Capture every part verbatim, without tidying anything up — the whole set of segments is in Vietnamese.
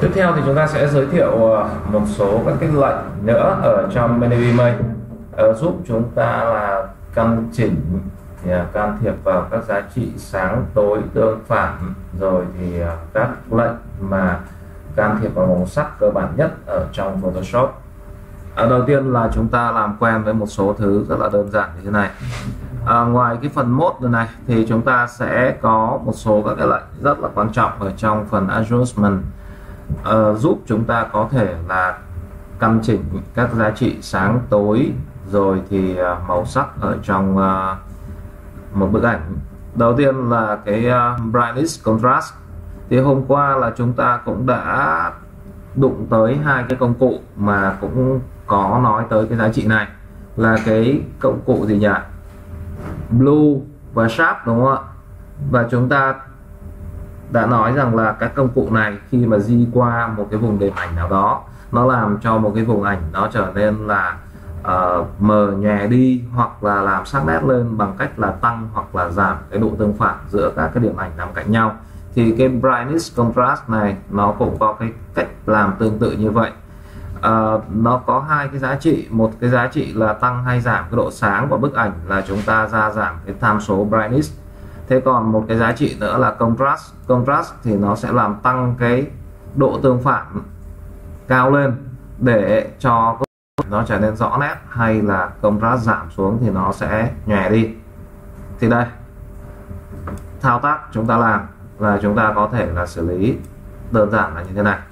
Tiếp theo thì chúng ta sẽ giới thiệu một số các cái lệnh nữa ở trong ManyVMake uh, giúp chúng ta là căn chỉnh thì uh, can thiệp vào các giá trị sáng tối tương phản, rồi thì uh, các lệnh mà can thiệp vào màu sắc cơ bản nhất ở trong Photoshop. Uh, đầu tiên là chúng ta làm quen với một số thứ rất là đơn giản như thế này. À, ngoài cái phần mode này thì chúng ta sẽ có một số các cái lệnh rất là quan trọng ở trong phần adjustment, uh, giúp chúng ta có thể là căn chỉnh các giá trị sáng tối, rồi thì uh, màu sắc ở trong uh, một bức ảnh. Đầu tiên là cái uh, brightness contrast. Thì hôm qua là chúng ta cũng đã đụng tới hai cái công cụ mà cũng có nói tới cái giá trị này, là cái công cụ gì nhỉ, blue và sharp, đúng không ạ? Và chúng ta đã nói rằng là các công cụ này khi mà di qua một cái vùng đệm ảnh nào đó, nó làm cho một cái vùng ảnh nó trở nên là uh, mờ nhòe đi, hoặc là làm sắc nét lên bằng cách là tăng hoặc là giảm cái độ tương phản giữa các cái điểm ảnh nằm cạnh nhau. Thì cái brightness contrast này nó cũng có cái cách làm tương tự như vậy. Uh, nó có hai cái giá trị, một cái giá trị là tăng hay giảm cái độ sáng của bức ảnh, là chúng ta gia giảm cái tham số brightness. Thế còn một cái giá trị nữa là contrast. Contrast thì nó sẽ làm tăng cái độ tương phản cao lên để cho nó trở nên rõ nét, hay là contrast giảm xuống thì nó sẽ nhòe đi. Thì đây, thao tác chúng ta làm là chúng ta có thể là xử lý đơn giản là như thế này: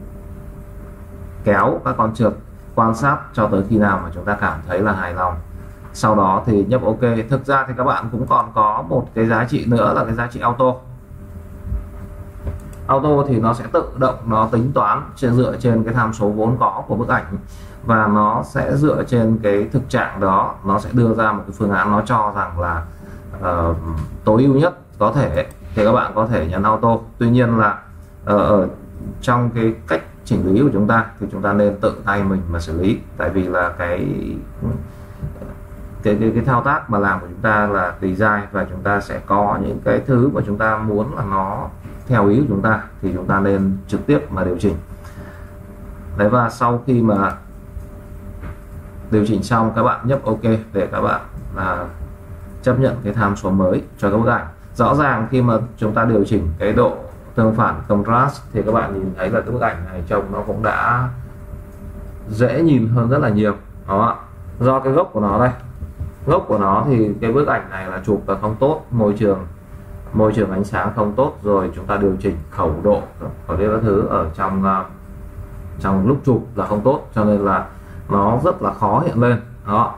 kéo các con trượt, quan sát cho tới khi nào mà chúng ta cảm thấy là hài lòng, sau đó thì nhấp OK. Thực ra thì các bạn cũng còn có một cái giá trị nữa là cái giá trị auto. Auto thì nó sẽ tự động nó tính toán trên dựa trên cái tham số vốn có của bức ảnh, và nó sẽ dựa trên cái thực trạng đó, nó sẽ đưa ra một cái phương án nó cho rằng là uh, tối ưu nhất có thể, thì các bạn có thể nhấn auto. Tuy nhiên là uh, ở trong cái cách chỉnh lý của chúng ta thì chúng ta nên tự tay mình mà xử lý, tại vì là cái cái cái, cái thao tác mà làm của chúng ta là design, và chúng ta sẽ có những cái thứ mà chúng ta muốn là nó theo ý của chúng ta thì chúng ta nên trực tiếp mà điều chỉnh. Đấy, và sau khi mà điều chỉnh xong, các bạn nhấp OK để các bạn là chấp nhận cái tham số mới cho các bức ảnh. Rõ ràng khi mà chúng ta điều chỉnh cái độ tương phản contrast thì các bạn nhìn thấy là cái bức ảnh này trông nó cũng đã dễ nhìn hơn rất là nhiều, đó. Do cái gốc của nó đây, gốc của nó thì cái bức ảnh này là chụp là không tốt, môi trường môi trường ánh sáng không tốt, rồi chúng ta điều chỉnh khẩu độ ở đây các thứ ở trong uh, trong lúc chụp là không tốt, cho nên là nó rất là khó hiện lên, đó.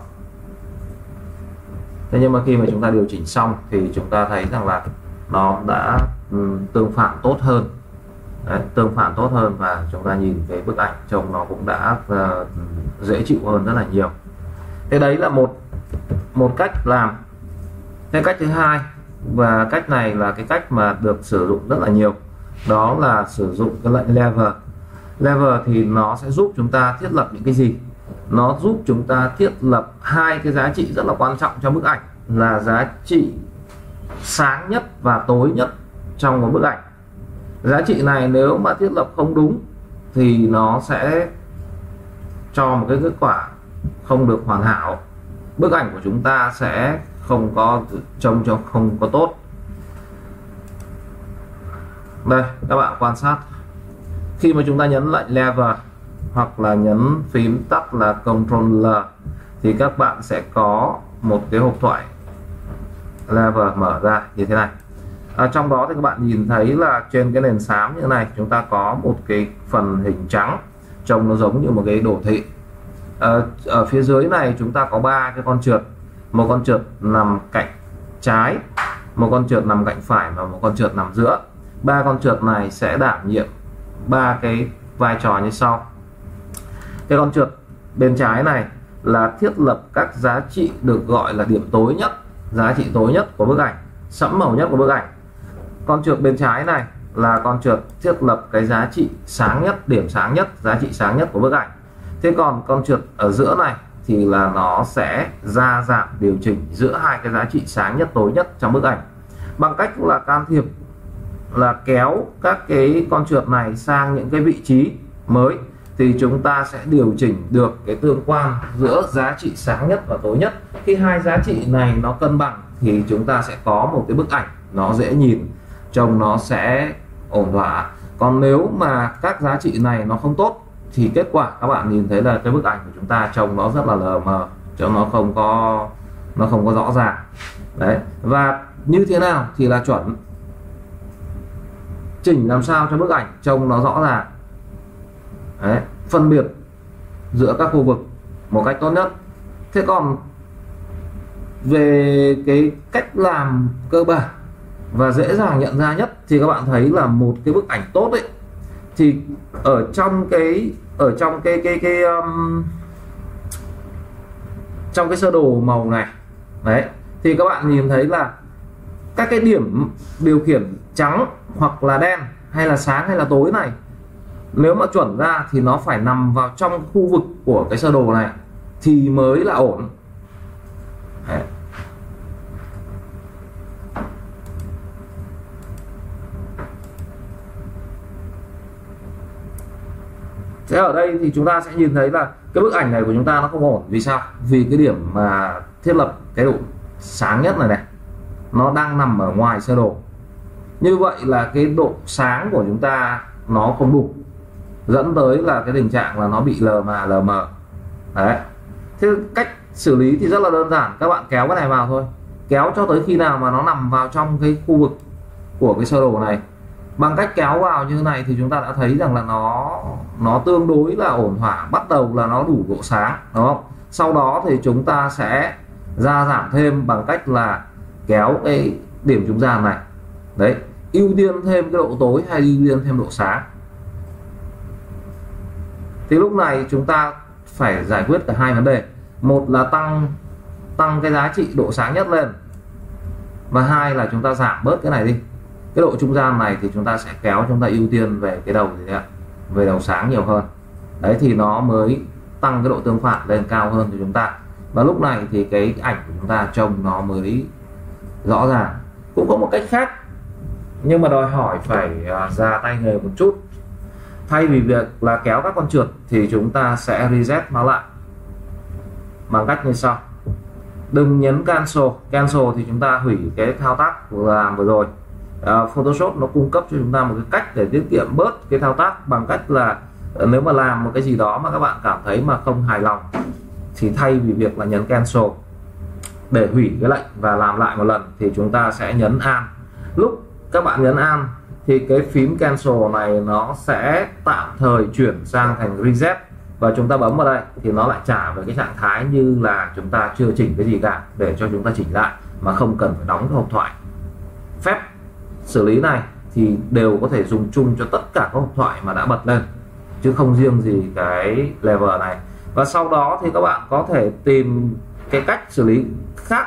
Thế nhưng mà khi mà chúng ta điều chỉnh xong thì chúng ta thấy rằng là nó đã um, tương phản tốt hơn. Đấy, tương phản tốt hơn, và chúng ta nhìn cái bức ảnh trông nó cũng đã uh, dễ chịu hơn rất là nhiều. Thế đấy là một một cách làm. Thế cách thứ hai, và cách này là cái cách mà được sử dụng rất là nhiều, đó là sử dụng cái lệnh lever. Lever thì nó sẽ giúp chúng ta thiết lập những cái gì? Nó giúp chúng ta thiết lập hai cái giá trị rất là quan trọng cho bức ảnh, là giá trị sáng nhất và tối nhất trong một bức ảnh. Giá trị này nếu mà thiết lập không đúng thì nó sẽ cho một cái kết quả không được hoàn hảo, bức ảnh của chúng ta sẽ không có trông cho không có tốt. Đây, các bạn quan sát, khi mà chúng ta nhấn lệnh lever hoặc là nhấn phím tắt là Ctrl L thì các bạn sẽ có một cái hộp thoại lever mở ra như thế này. Ở trong đó thì các bạn nhìn thấy là trên cái nền xám như thế này, chúng ta có một cái phần hình trắng trông nó giống như một cái đồ thị. Ở, ở phía dưới này chúng ta có ba cái con trượt, một con trượt nằm cạnh trái, một con trượt nằm cạnh phải, và một con trượt nằm giữa. Ba con trượt này sẽ đảm nhiệm ba cái vai trò như sau. Cái con trượt bên trái này là thiết lập các giá trị được gọi là điểm tối nhất, giá trị tối nhất của bức ảnh, sẫm màu nhất của bức ảnh. Con trượt bên trái này là con trượt thiết lập cái giá trị sáng nhất, điểm sáng nhất, giá trị sáng nhất của bức ảnh. Thế còn con trượt ở giữa này thì là nó sẽ gia giảm điều chỉnh giữa hai cái giá trị sáng nhất tối nhất trong bức ảnh, bằng cách là can thiệp là kéo các cái con trượt này sang những cái vị trí mới thì chúng ta sẽ điều chỉnh được cái tương quan giữa giá trị sáng nhất và tối nhất. Khi hai giá trị này nó cân bằng thì chúng ta sẽ có một cái bức ảnh nó dễ nhìn, trông nó sẽ ổn thỏa. Còn nếu mà các giá trị này nó không tốt thì kết quả các bạn nhìn thấy là cái bức ảnh của chúng ta trông nó rất là lờ mờ, trông nó không có nó không có rõ ràng. Đấy, và như thế nào thì là chuẩn? Chỉnh làm sao cho bức ảnh trông nó rõ ràng. Đấy, phân biệt giữa các khu vực một cách tốt nhất. Thế còn về cái cách làm cơ bản và dễ dàng nhận ra nhất thì các bạn thấy là một cái bức ảnh tốt ấy thì ở trong cái ở trong cái cái cái um, trong cái sơ đồ màu này đấy thì các bạn nhìn thấy là các cái điểm điều khiển trắng hoặc là đen hay là sáng hay là tối này, nếu mà chuẩn ra thì nó phải nằm vào trong khu vực của cái sơ đồ này thì mới là ổn. Đấy. Thế ở đây thì chúng ta sẽ nhìn thấy là cái bức ảnh này của chúng ta nó không ổn. Vì sao? Vì cái điểm mà thiết lập cái độ sáng nhất này này nó đang nằm ở ngoài sơ đồ. Như vậy là cái độ sáng của chúng ta nó không đủ, dẫn tới là cái tình trạng là nó bị lờ mà lờ mờ. Đấy. Thế cách xử lý thì rất là đơn giản, các bạn kéo cái này vào thôi, kéo cho tới khi nào mà nó nằm vào trong cái khu vực của cái sơ đồ này. Bằng cách kéo vào như thế này thì chúng ta đã thấy rằng là nó nó tương đối là ổn thỏa, bắt đầu là nó đủ độ sáng, đúng không? Sau đó thì chúng ta sẽ gia giảm thêm bằng cách là kéo cái điểm trung gian này. Đấy, ưu tiên thêm cái độ tối hay ưu tiên thêm độ sáng. Thì lúc này chúng ta phải giải quyết cả hai vấn đề. Một là tăng tăng cái giá trị độ sáng nhất lên, và hai là chúng ta giảm bớt cái này đi. Cái độ trung gian này thì chúng ta sẽ kéo, chúng ta ưu tiên về cái đầu gì ạ? Về đầu sáng nhiều hơn. Đấy thì nó mới tăng cái độ tương phản lên cao hơn cho chúng ta. Và lúc này thì cái ảnh của chúng ta trông nó mới rõ ràng. Cũng có một cách khác nhưng mà đòi hỏi phải ra tay nghề một chút. Thay vì việc là kéo các con trượt thì chúng ta sẽ reset nó lại bằng cách như sau. Đừng nhấn cancel. Cancel thì chúng ta hủy cái thao tác vừa làm vừa rồi. À, Photoshop nó cung cấp cho chúng ta một cái cách để tiết kiệm bớt cái thao tác bằng cách là nếu mà làm một cái gì đó mà các bạn cảm thấy mà không hài lòng thì thay vì việc là nhấn cancel để hủy cái lệnh và làm lại một lần thì chúng ta sẽ nhấn Alt. Lúc các bạn nhấn Alt thì cái phím cancel này nó sẽ tạm thời chuyển sang thành reset, và chúng ta bấm vào đây thì nó lại trả về cái trạng thái như là chúng ta chưa chỉnh cái gì cả, để cho chúng ta chỉnh lại mà không cần phải đóng cái hộp thoại. Phép xử lý này thì đều có thể dùng chung cho tất cả các hộp thoại mà đã bật lên, chứ không riêng gì cái level này. Và sau đó thì các bạn có thể tìm cái cách xử lý khác,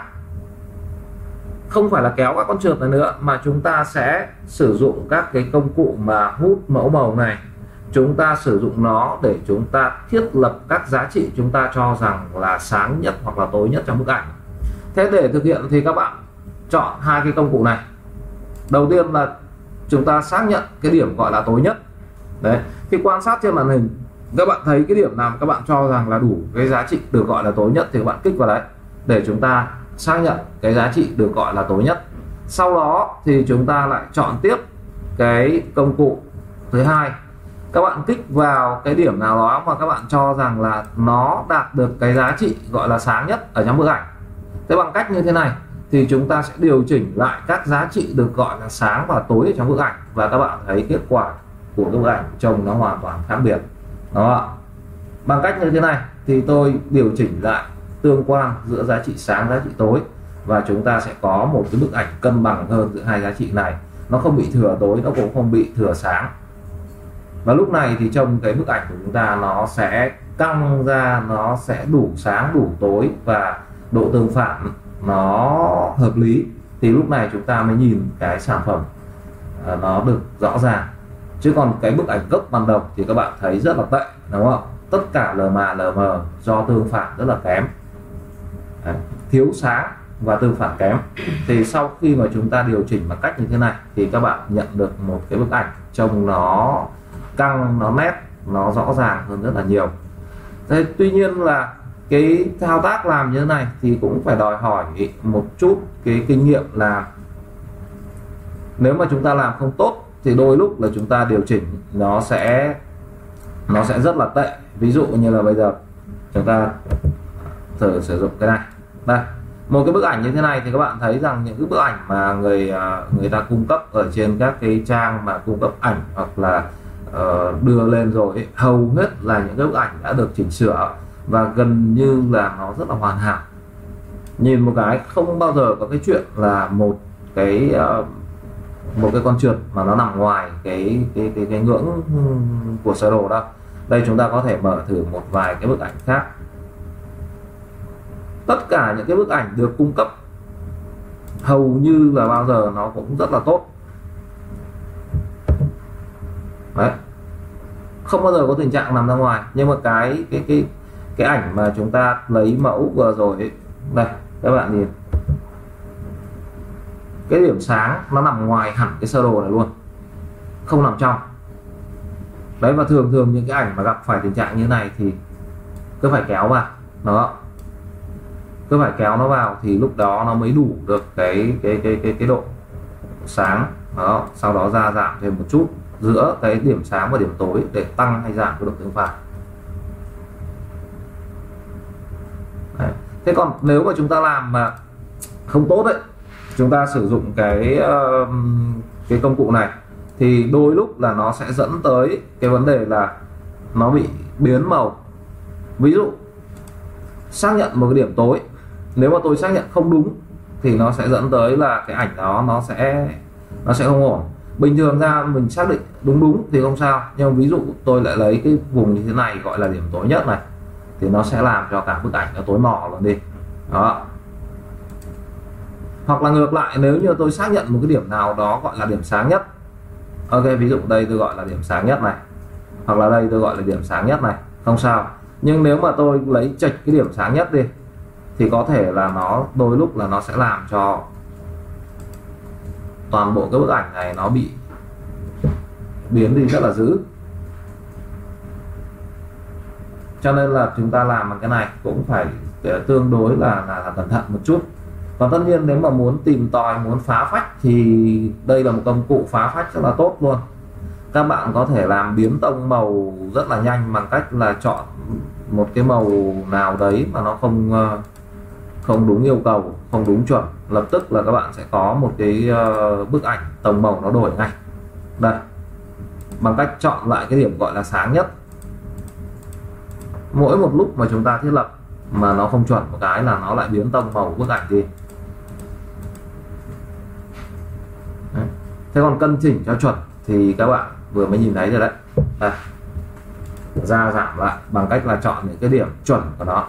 không phải là kéo các con trượt này nữa, mà chúng ta sẽ sử dụng các cái công cụ mà hút mẫu màu này. Chúng ta sử dụng nó để chúng ta thiết lập các giá trị chúng ta cho rằng là sáng nhất hoặc là tối nhất trong bức ảnh. Thế để thực hiện thì các bạn chọn hai cái công cụ này. Đầu tiên là chúng ta xác nhận cái điểm gọi là tối nhất. Đấy, khi quan sát trên màn hình các bạn thấy cái điểm nào các bạn cho rằng là đủ cái giá trị được gọi là tối nhất thì các bạn kích vào đấy để chúng ta xác nhận cái giá trị được gọi là tối nhất. Sau đó thì chúng ta lại chọn tiếp cái công cụ thứ hai. Các bạn kích vào cái điểm nào đó mà các bạn cho rằng là nó đạt được cái giá trị gọi là sáng nhất ở trong bức ảnh. Thế bằng cách như thế này thì chúng ta sẽ điều chỉnh lại các giá trị được gọi là sáng và tối ở trong bức ảnh, và các bạn thấy kết quả của cái bức ảnh trông nó hoàn toàn khác biệt. Đó. Bằng cách như thế này thì tôi điều chỉnh lại tương quan giữa giá trị sáng giá trị tối, và chúng ta sẽ có một cái bức ảnh cân bằng hơn giữa hai giá trị này. Nó không bị thừa tối, nó cũng không bị thừa sáng. Và lúc này thì trong cái bức ảnh của chúng ta nó sẽ căng ra, nó sẽ đủ sáng đủ tối và độ tương phản nó hợp lý, thì lúc này chúng ta mới nhìn cái sản phẩm à, nó được rõ ràng. Chứ còn cái bức ảnh gốc ban đầu thì các bạn thấy rất là tệ, đúng không? Tất cả lờ mà lờ mờ do tương phản rất là kém. Đấy, thiếu sáng và tương phản kém. Thì sau khi mà chúng ta điều chỉnh bằng cách như thế này thì các bạn nhận được một cái bức ảnh trông nó căng, nó nét, nó rõ ràng hơn rất là nhiều. Thế tuy nhiên là cái thao tác làm như thế này thì cũng phải đòi hỏi một chút cái kinh nghiệm làm. Nếu mà chúng ta làm không tốt thì đôi lúc là chúng ta điều chỉnh nó sẽ nó sẽ rất là tệ. Ví dụ như là bây giờ chúng ta thử sử dụng cái này đây, một cái bức ảnh như thế này thì các bạn thấy rằng những cái bức ảnh mà người người ta cung cấp ở trên các cái trang mà cung cấp ảnh hoặc là uh, đưa lên rồi ấy, hầu hết là những cái bức ảnh đã được chỉnh sửa và gần như là nó rất là hoàn hảo. Nhìn một cái không bao giờ có cái chuyện là một cái uh, một cái con trượt mà nó nằm ngoài cái cái cái, cái ngưỡng của sơ đồ đâu. Đây chúng ta có thể mở thử một vài cái bức ảnh khác. Tất cả những cái bức ảnh được cung cấp hầu như là bao giờ nó cũng rất là tốt. Đấy, không bao giờ có tình trạng nằm ra ngoài. Nhưng mà cái cái cái cái ảnh mà chúng ta lấy mẫu vừa rồi ấy, đây các bạn nhìn, cái điểm sáng nó nằm ngoài hẳn cái sơ đồ này luôn, không nằm trong. Đấy, và thường thường những cái ảnh mà gặp phải tình trạng như này thì cứ phải kéo vào đó, cứ phải kéo nó vào thì lúc đó nó mới đủ được cái cái cái cái cái độ sáng đó. Sau đó ra giảm thêm một chút giữa cái điểm sáng và điểm tối để tăng hay giảm cái độ tương phản. Đấy. Thế còn nếu mà chúng ta làm mà không tốt đấy, chúng ta sử dụng cái uh, cái công cụ này thì đôi lúc là nó sẽ dẫn tới cái vấn đề là nó bị biến màu. Ví dụ xác nhận một cái điểm tối, nếu mà tôi xác nhận không đúng thì nó sẽ dẫn tới là cái ảnh đó nó sẽ nó sẽ không ổn. Bình thường ra mình xác định đúng đúng thì không sao, nhưng ví dụ tôi lại lấy cái vùng như thế này gọi là điểm tối nhất này thì nó sẽ làm cho cả bức ảnh nó tối mò luôn đi đó. Hoặc là ngược lại, nếu như tôi xác nhận một cái điểm nào đó gọi là điểm sáng nhất, ok, ví dụ đây tôi gọi là điểm sáng nhất này, hoặc là đây tôi gọi là điểm sáng nhất này, không sao. Nhưng nếu mà tôi lấy chệch cái điểm sáng nhất đi thì có thể là nó đôi lúc là nó sẽ làm cho toàn bộ cái bức ảnh này nó bị biến đi rất là dữ. Cho nên là chúng ta làm bằng cái này cũng phải tương đối là, là, là cẩn thận một chút. Còn tất nhiên nếu mà muốn tìm tòi, muốn phá phách thì đây là một công cụ phá phách rất là tốt luôn. Các bạn có thể làm biến tông màu rất là nhanh bằng cách là chọn một cái màu nào đấy mà nó không không đúng yêu cầu, không đúng chuẩn, lập tức là các bạn sẽ có một cái bức ảnh tông màu nó đổi ngay đây, bằng cách chọn lại cái điểm gọi là sáng nhất. Mỗi một lúc mà chúng ta thiết lập mà nó không chuẩn một cái là nó lại biến tông màu bức ảnh đi. Đấy. Thế còn cân chỉnh cho chuẩn thì các bạn vừa mới nhìn thấy rồi đấy, đây, ra giảm lại bằng cách là chọn những cái điểm chuẩn của nó,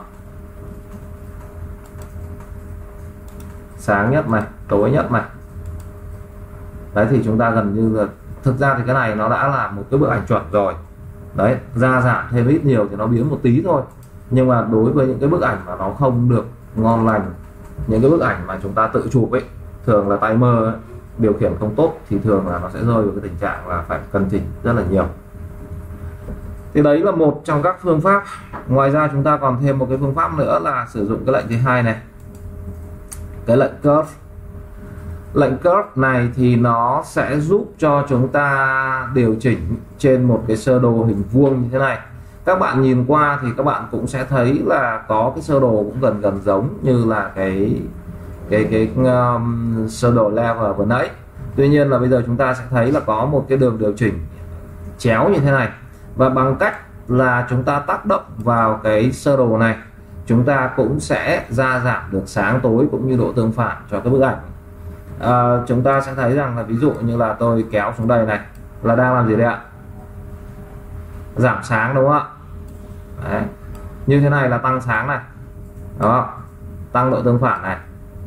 sáng nhất này, tối nhất này. Đấy thì chúng ta gần như là, thực ra thì cái này nó đã là một cái bức ảnh chuẩn rồi. Đấy, ra giảm thêm ít nhiều thì nó biến một tí thôi. Nhưng mà đối với những cái bức ảnh mà nó không được ngon lành, những cái bức ảnh mà chúng ta tự chụp ấy, thường là tay mơ ấy, điều khiển không tốt thì thường là nó sẽ rơi vào cái tình trạng là phải cân chỉnh rất là nhiều. Thì đấy là một trong các phương pháp. Ngoài ra chúng ta còn thêm một cái phương pháp nữa là sử dụng cái lệnh thứ hai này, cái lệnh curve. Lệnh curve này thì nó sẽ giúp cho chúng ta điều chỉnh trên một cái sơ đồ hình vuông như thế này. Các bạn nhìn qua thì các bạn cũng sẽ thấy là có cái sơ đồ cũng gần gần giống như là cái cái cái um, sơ đồ level vừa nãy. Tuy nhiên là bây giờ chúng ta sẽ thấy là có một cái đường điều chỉnh chéo như thế này, và bằng cách là chúng ta tác động vào cái sơ đồ này, chúng ta cũng sẽ ra giảm được sáng tối cũng như độ tương phản cho cái bức ảnh. À, chúng ta sẽ thấy rằng là ví dụ như là tôi kéo xuống đây này là đang làm gì đây ạ? Giảm sáng đúng không ạ? Đấy. Như thế này là tăng sáng này, đó, tăng độ tương phản này.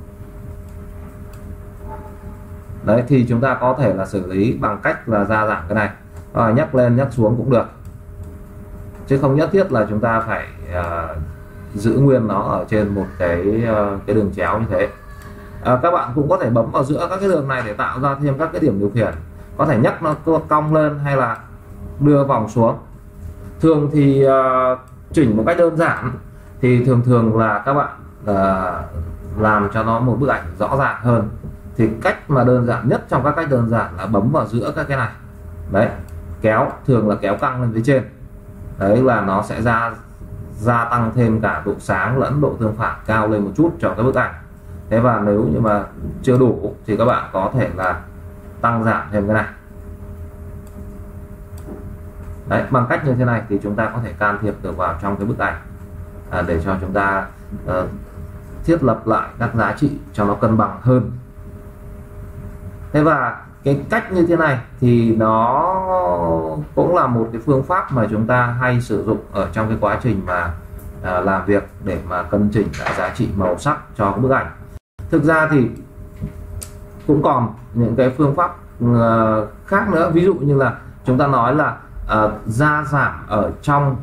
Đấy thì chúng ta có thể là xử lý bằng cách là ra giảm cái này, à, nhắc lên nhắc xuống cũng được, chứ không nhất thiết là chúng ta phải uh, giữ nguyên nó ở trên một cái uh, cái đường chéo như thế. À, các bạn cũng có thể bấm vào giữa các cái đường này để tạo ra thêm các cái điểm điều khiển, có thể nhấc nó cong lên hay là đưa vòng xuống. Thường thì uh, chỉnh một cách đơn giản thì thường thường là các bạn uh, làm cho nó một bức ảnh rõ ràng hơn. Thì cách mà đơn giản nhất trong các cách đơn giản là bấm vào giữa các cái này đấy, kéo, thường là kéo căng lên phía trên đấy, là nó sẽ ra gia tăng thêm cả độ sáng lẫn độ tương phản cao lên một chút cho cái bức ảnh. Thế và nếu như mà chưa đủ thì các bạn có thể là tăng giảm thêm cái này đấy. Bằng cách như thế này thì chúng ta có thể can thiệp được vào trong cái bức ảnh à, để cho chúng ta uh, thiết lập lại các giá trị cho nó cân bằng hơn. Thế và cái cách như thế này thì nó cũng là một cái phương pháp mà chúng ta hay sử dụng ở trong cái quá trình mà à, làm việc để mà cân chỉnh lại giá trị màu sắc cho cái bức ảnh. Thực ra thì cũng còn những cái phương pháp uh, khác nữa, ví dụ như là chúng ta nói là uh, gia giảm ở trong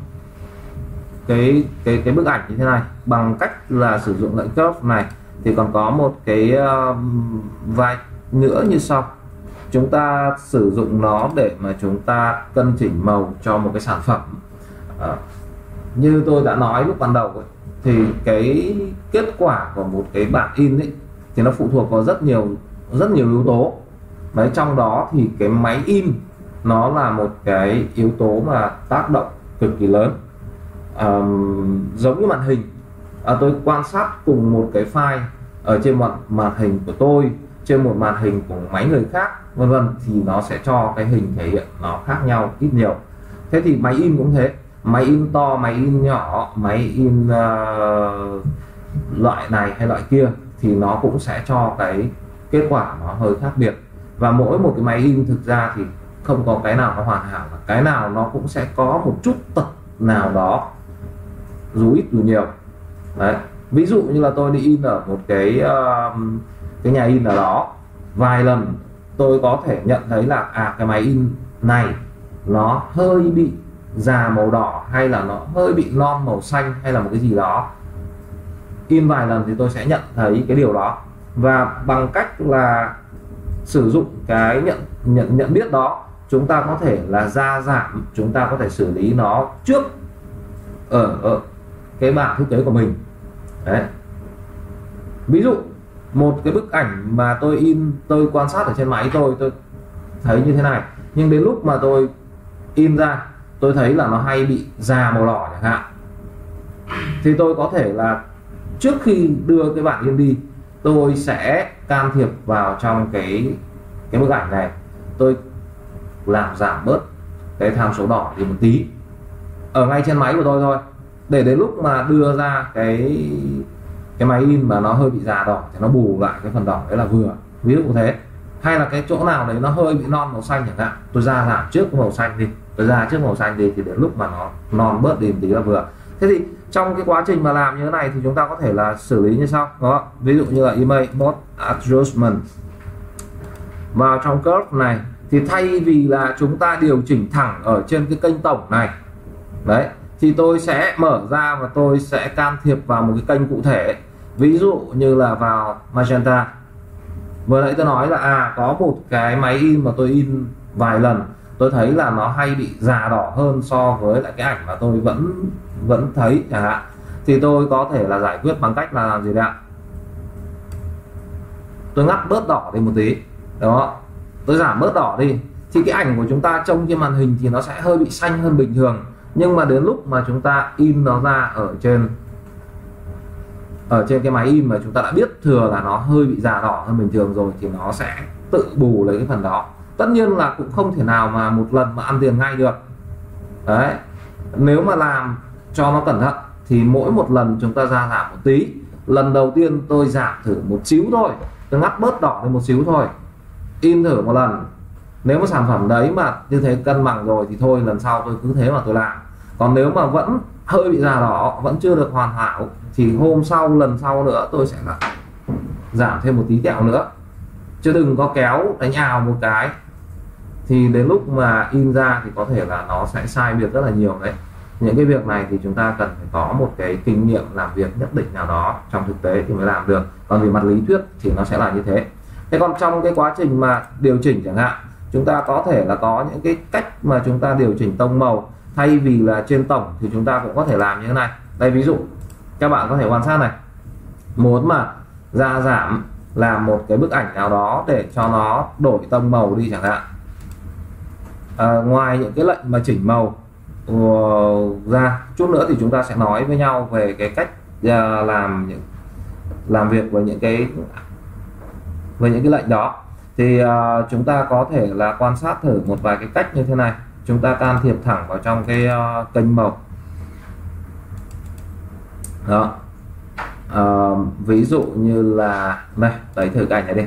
cái cái cái bức ảnh như thế này bằng cách là sử dụng lệnh curve này. Thì còn có một cái uh, vài nữa như sau. Chúng ta sử dụng nó để mà chúng ta cân chỉnh màu cho một cái sản phẩm. À, như tôi đã nói lúc ban đầu ấy, thì cái kết quả của một cái bản in ấy, thì nó phụ thuộc vào rất nhiều rất nhiều yếu tố. Đấy, trong đó thì cái máy in nó là một cái yếu tố mà tác động cực kỳ lớn. À, giống như màn hình, à, tôi quan sát cùng một cái file ở trên một màn hình của tôi, trên một màn hình của máy người khác, vân vân, thì nó sẽ cho cái hình thể hiện nó khác nhau ít nhiều. Thế thì máy in cũng thế, máy in to, máy in nhỏ, máy in uh, loại này hay loại kia thì nó cũng sẽ cho cái kết quả nó hơi khác biệt. Và mỗi một cái máy in thực ra thì không có cái nào nó hoàn hảo, cái nào nó cũng sẽ có một chút tật nào đó, dù ít dù nhiều. Đấy, ví dụ như là tôi đi in ở một cái uh, cái nhà in ở đó, vài lần tôi có thể nhận thấy là à cái máy in này nó hơi bị già màu đỏ, hay là nó hơi bị non màu xanh, hay là một cái gì đó. In vài lần thì tôi sẽ nhận thấy cái điều đó, và bằng cách là sử dụng cái nhận nhận nhận biết đó, chúng ta có thể là gia giảm, chúng ta có thể xử lý nó trước ở, ở cái bảng thiết kế của mình. Đấy, ví dụ một cái bức ảnh mà tôi in, tôi quan sát ở trên máy tôi tôi thấy như thế này, nhưng đến lúc mà tôi in ra tôi thấy là nó hay bị già màu đỏ chẳng hạn, thì tôi có thể là trước khi đưa cái bản in đi, tôi sẽ can thiệp vào trong cái cái bức ảnh này, tôi làm giảm bớt cái tham số đỏ đi một tí ở ngay trên máy của tôi thôi, để đến lúc mà đưa ra cái cái máy in mà nó hơi bị già đỏ thì nó bù lại cái phần đỏ đấy là vừa, ví dụ thế. Hay là cái chỗ nào đấy nó hơi bị non màu xanh chẳng hạn, tôi ra giảm trước cái màu xanh đi, tôi ra trước màu xanh đi, thì đến lúc mà nó non bớt đi một tí là vừa. Thế thì trong cái quá trình mà làm như thế này thì chúng ta có thể là xử lý như sau đó. Ví dụ như là Image Mode Adjustment, vào trong curve này thì thay vì là chúng ta điều chỉnh thẳng ở trên cái kênh tổng này đấy, thì tôi sẽ mở ra và tôi sẽ can thiệp vào một cái kênh cụ thể. Ví dụ như là vào Magenta. Vừa nãy tôi nói là à có một cái máy in mà tôi in vài lần, tôi thấy là nó hay bị già đỏ hơn so với lại cái ảnh mà tôi vẫn vẫn thấy chẳng hạn, thì tôi có thể là giải quyết bằng cách là làm gì đấy ạ, tôi ngắt bớt đỏ đi một tí đó, tôi giảm bớt đỏ đi, thì cái ảnh của chúng ta trông trên màn hình thì nó sẽ hơi bị xanh hơn bình thường. Nhưng mà đến lúc mà chúng ta in nó ra ở trên ở trên cái máy in mà chúng ta đã biết thừa là nó hơi bị già đỏ hơn bình thường rồi, thì nó sẽ tự bù lấy cái phần đó. Tất nhiên là cũng không thể nào mà một lần mà ăn tiền ngay được đấy. Nếu mà làm cho nó cẩn thận thì mỗi một lần chúng ta gia giảm một tí. Lần đầu tiên tôi giảm thử một xíu thôi, tôi ngắt bớt đỏ lên một xíu thôi, in thử một lần. Nếu mà sản phẩm đấy mà như thế cân bằng rồi thì thôi, lần sau tôi cứ thế mà tôi làm. Còn nếu mà vẫn hơi bị già đỏ, vẫn chưa được hoàn hảo, thì hôm sau, lần sau nữa tôi sẽ là giảm thêm một tí tẹo nữa, chứ đừng có kéo đánh ào một cái, thì đến lúc mà in ra thì có thể là nó sẽ sai biệt rất là nhiều đấy. những cái việc này thì chúng ta cần phải có một cái kinh nghiệm làm việc nhất định nào đó trong thực tế thì mới làm được, còn về mặt lý thuyết thì nó sẽ là như thế. Thế còn trong cái quá trình mà điều chỉnh chẳng hạn, chúng ta có thể là có những cái cách mà chúng ta điều chỉnh tông màu, thay vì là trên tổng thì chúng ta cũng có thể làm như thế này. Đây ví dụ các bạn có thể quan sát này, muốn mà gia giảm làm một cái bức ảnh nào đó để cho nó đổi tông màu đi chẳng hạn, à, ngoài những cái lệnh mà chỉnh màu uh, ra, chút nữa thì chúng ta sẽ nói với nhau về cái cách uh, làm những làm việc với những cái với những cái lệnh đó. Thì uh, chúng ta có thể là quan sát thử một vài cái cách như thế này. Chúng ta can thiệp thẳng vào trong cái uh, kênh màu đó. Uh, ví dụ như là này, lấy thử cái ảnh này đi.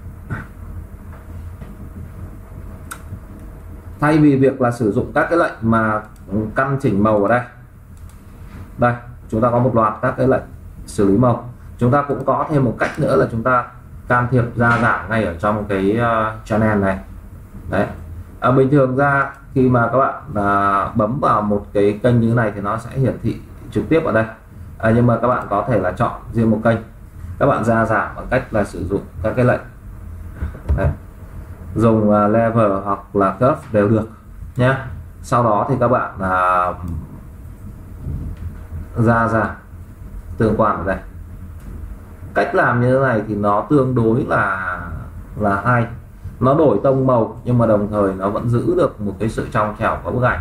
Thay vì việc là sử dụng các cái lệnh mà căn chỉnh màu ở đây, đây chúng ta có một loạt các cái lệnh xử lý màu. Chúng ta cũng có thêm một cách nữa là chúng ta can thiệp gia giảm ngay ở trong cái uh, channel này. Đấy, à, bình thường ra khi mà các bạn uh, bấm vào một cái kênh như thế này thì nó sẽ hiển thị trực tiếp ở đây. À, nhưng mà các bạn có thể là chọn riêng một kênh, các bạn gia giảm bằng cách là sử dụng các cái lệnh. Đấy, dùng uh, level hoặc là curve đều được nhé. Sau đó thì các bạn uh, gia giảm tương quan ở đây. Cách làm như thế này thì nó tương đối là là hay, nó đổi tông màu nhưng mà đồng thời nó vẫn giữ được một cái sự trong trẻo của bức ảnh.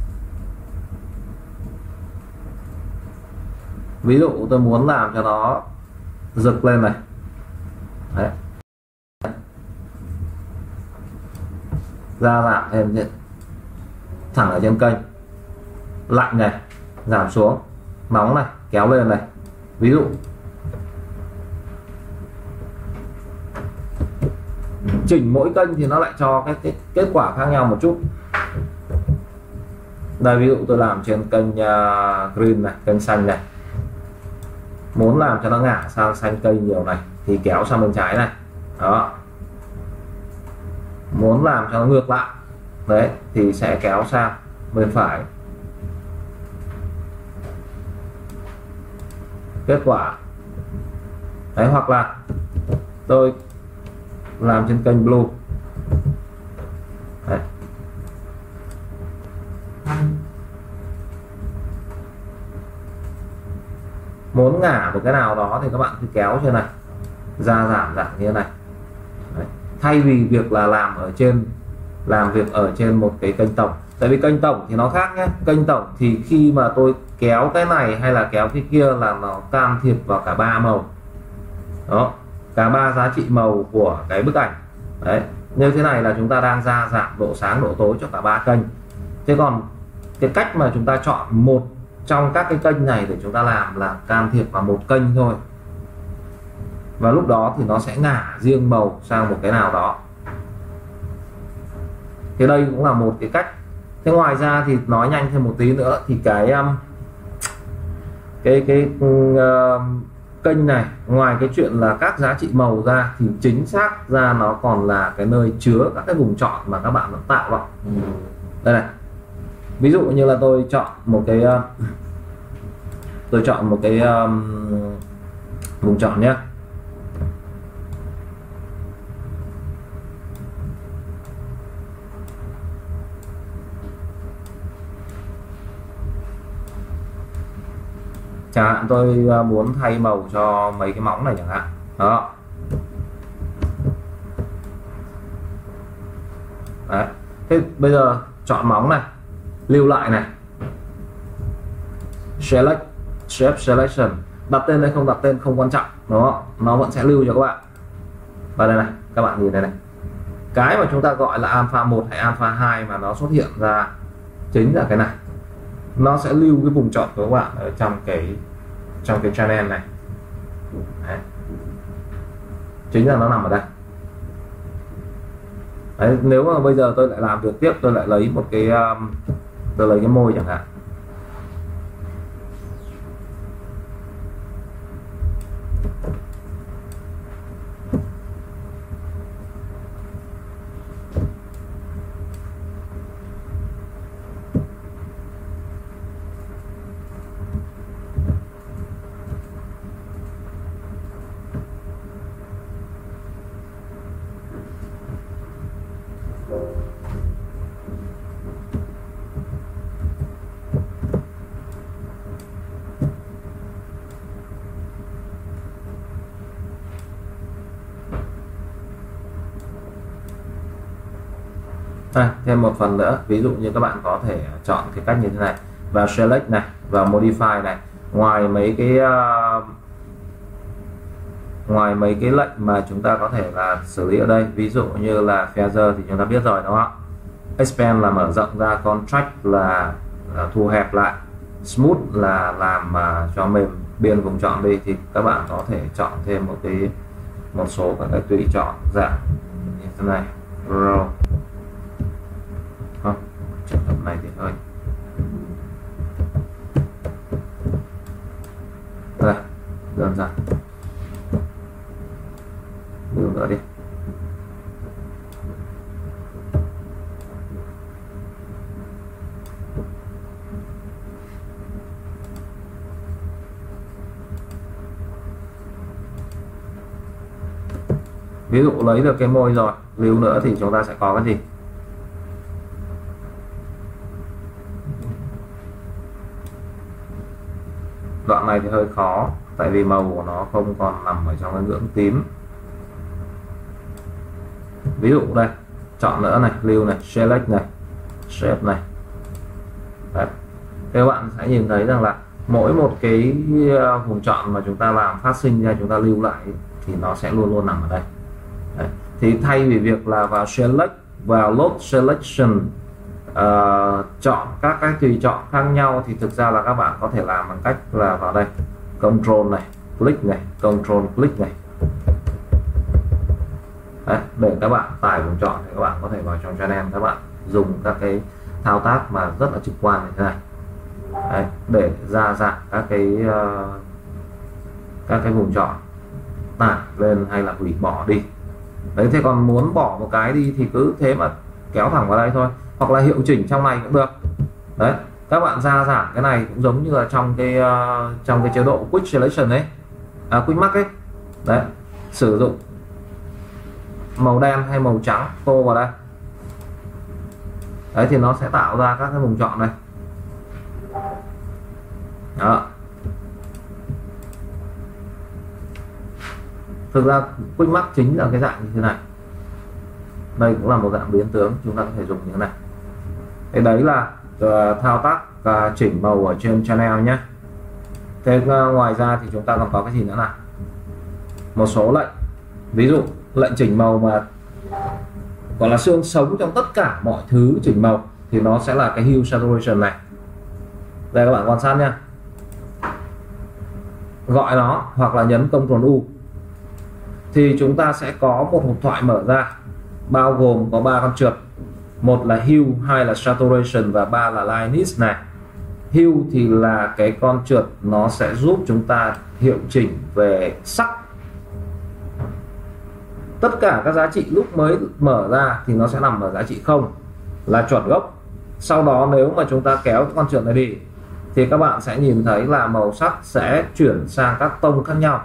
Ví dụ tôi muốn làm cho nó rực lên này. Đấy, gia giảm thêm thẳng ở trên kênh, lạnh này giảm xuống, nóng này kéo lên này. Ví dụ chỉnh mỗi kênh thì nó lại cho cái, cái kết quả khác nhau một chút. Đây ví dụ tôi làm trên kênh uh, green này, kênh xanh này, muốn làm cho nó ngả sang xanh cây nhiều này thì kéo sang bên trái này. Đó, muốn làm cho nó ngược lại đấy thì sẽ kéo sang bên phải. Kết quả đấy, hoặc là tôi làm trên kênh blue đấy, muốn ngả một cái nào đó thì các bạn cứ kéo trên này, gia giảm giảm như thế này. Đấy, thay vì việc là làm ở trên làm việc ở trên một cái kênh tổng. Tại vì kênh tổng thì nó khác nhé. Kênh tổng thì khi mà tôi kéo cái này hay là kéo cái kia là nó can thiệp vào cả ba màu đó, cả ba giá trị màu của cái bức ảnh. Đấy, như thế này là chúng ta đang gia giảm độ sáng độ tối cho cả ba kênh. Thế còn cái cách mà chúng ta chọn một trong các cái kênh này để chúng ta làm là can thiệp vào một kênh thôi, và lúc đó thì nó sẽ ngả riêng màu sang một cái nào đó. Thì đây cũng là một cái cách. Thế ngoài ra thì nói nhanh thêm một tí nữa thì cái um, cái cái uh, kênh này, ngoài cái chuyện là các giá trị màu ra thì chính xác ra nó còn là cái nơi chứa các cái vùng chọn mà các bạn đã tạo vào. Đây này, ví dụ như là tôi chọn một cái uh, tôi chọn một cái um, vùng chọn nhé. Chẳng hạn tôi muốn thay màu cho mấy cái móng này chẳng hạn. Đó. Đấy. Thế bây giờ chọn móng này, lưu lại này, select, shape selection, đặt tên hay không đặt tên không quan trọng, nó nó vẫn sẽ lưu cho các bạn. Và đây này, các bạn nhìn đây này, cái mà chúng ta gọi là alpha một hay alpha hai mà nó xuất hiện ra chính là cái này. Nó sẽ lưu cái vùng chọn của các bạn ở trong cái trong cái channel này. Đấy, chính là nó nằm ở đây. Đấy, nếu mà bây giờ tôi lại làm việc tiếp, tôi lại lấy một cái um, tôi lấy cái môi chẳng hạn. À, thêm một phần nữa, ví dụ như các bạn có thể chọn cái cách như thế này, vào select này, vào modify này, ngoài mấy cái uh, ngoài mấy cái lệnh mà chúng ta có thể là xử lý ở đây, ví dụ như là feather thì chúng ta biết rồi đúng không ạ? Expand là mở rộng ra, contract là, là thu hẹp lại, smooth là làm uh, cho mềm biên vùng chọn đi, thì các bạn có thể chọn thêm một cái một số các cái tùy chọn dạng như thế này. Row không, trường hợp này thì hơi đây, đơn giản lưu nữa đi. Ví dụ lấy được cái môi rồi, lưu nữa thì chúng ta sẽ có cái gì? Đoạn này thì hơi khó, tại vì màu của nó không còn nằm ở trong cái ngưỡng tím. Ví dụ đây, chọn nữa này, lưu này, select này, shape này. Đấy. Các bạn sẽ nhìn thấy rằng là mỗi một cái vùng chọn mà chúng ta làm phát sinh ra, chúng ta lưu lại thì nó sẽ luôn luôn nằm ở đây. Đấy. Thì thay vì việc là vào select, vào load selection, uh, chọn các cái tùy chọn khác nhau, thì thực ra là các bạn có thể làm bằng cách là vào đây, control này, click này, control click này. Đấy, để các bạn tải vùng chọn thì các bạn có thể vào trong channel, các bạn dùng các cái thao tác mà rất là trực quan như thế này. Đấy, để ra dạng các cái uh, các cái vùng chọn, tải lên hay là hủy bỏ đi. Đấy, thế còn muốn bỏ một cái đi thì cứ thế mà kéo thẳng vào đây thôi, hoặc là hiệu chỉnh trong này cũng được. Đấy, các bạn ra giảm cái này cũng giống như là trong cái uh, trong cái chế độ quick selection ấy, à, quick mark ấy. Đấy, sử dụng màu đen hay màu trắng tô vào đây. Đấy thì nó sẽ tạo ra các cái vùng chọn này. Đó. Thực ra quick mark chính là cái dạng như thế này. Đây cũng là một dạng biến tướng, chúng ta có thể dùng như thế này. Thế đấy là uh, thao tác uh, chỉnh màu ở trên channel nhé. Thế uh, ngoài ra thì chúng ta còn có cái gì nữa nào? Một số lệnh, ví dụ lệnh chỉnh màu mà gọi là xương sống trong tất cả mọi thứ chỉnh màu thì nó sẽ là cái hue saturation này. Đây các bạn quan sát nha, gọi nó hoặc là nhấn Ctrl U thì chúng ta sẽ có một hộp thoại mở ra, bao gồm có ba con trượt, một là hue, hai là saturation và ba là lightness này. Hue thì là cái con trượt nó sẽ giúp chúng ta hiệu chỉnh về sắc. Tất cả các giá trị lúc mới mở ra thì nó sẽ nằm ở giá trị không, là chuẩn gốc. Sau đó nếu mà chúng ta kéo con trượt này đi thì các bạn sẽ nhìn thấy là màu sắc sẽ chuyển sang các tông khác nhau.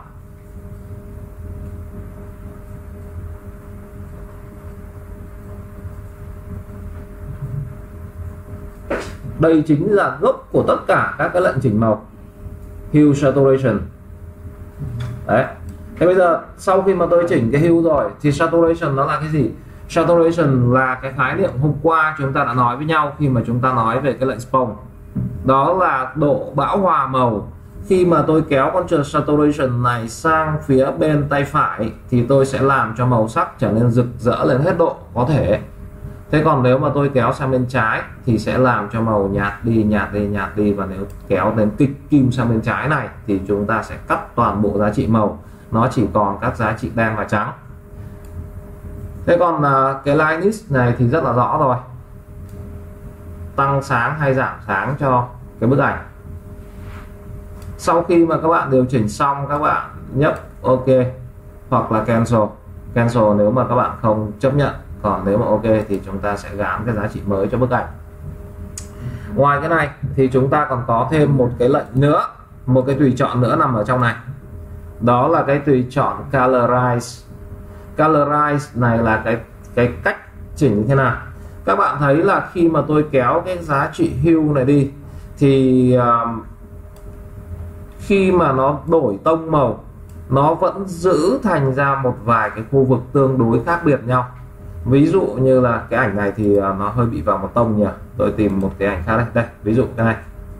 Đây chính là gốc của tất cả các cái lệnh chỉnh màu, hue saturation. Đấy. Thế bây giờ sau khi mà tôi chỉnh cái hue rồi thì saturation nó là cái gì? Saturation là cái khái niệm hôm qua chúng ta đã nói với nhau khi mà chúng ta nói về cái lệnh spawn. Đó là độ bão hòa màu. Khi mà tôi kéo con trượt saturation này sang phía bên tay phải thì tôi sẽ làm cho màu sắc trở nên rực rỡ lên hết độ có thể. Thế còn nếu mà tôi kéo sang bên trái thì sẽ làm cho màu nhạt đi, nhạt đi, nhạt đi. Và nếu kéo đến kích kim sang bên trái này thì chúng ta sẽ cắt toàn bộ giá trị màu, nó chỉ còn các giá trị đen và trắng. Thế còn uh, cái lightness này thì rất là rõ rồi, tăng sáng hay giảm sáng cho cái bức ảnh. Sau khi mà các bạn điều chỉnh xong, các bạn nhấp OK hoặc là cancel. Cancel nếu mà các bạn không chấp nhận, còn nếu mà OK thì chúng ta sẽ gán cái giá trị mới cho bức ảnh. Ngoài cái này thì chúng ta còn có thêm một cái lệnh nữa, một cái tùy chọn nữa nằm ở trong này. Đó là cái tùy chọn colorize. Colorize này là cái cái cách chỉnh như thế nào? Các bạn thấy là khi mà tôi kéo cái giá trị hue này đi thì uh, khi mà nó đổi tông màu nó vẫn giữ thành ra một vài cái khu vực tương đối khác biệt nhau. Ví dụ như là cái ảnh này thì nó hơi bị vào một tông nhỉ, tôi tìm một cái ảnh khác đây. Đây ví dụ cái này,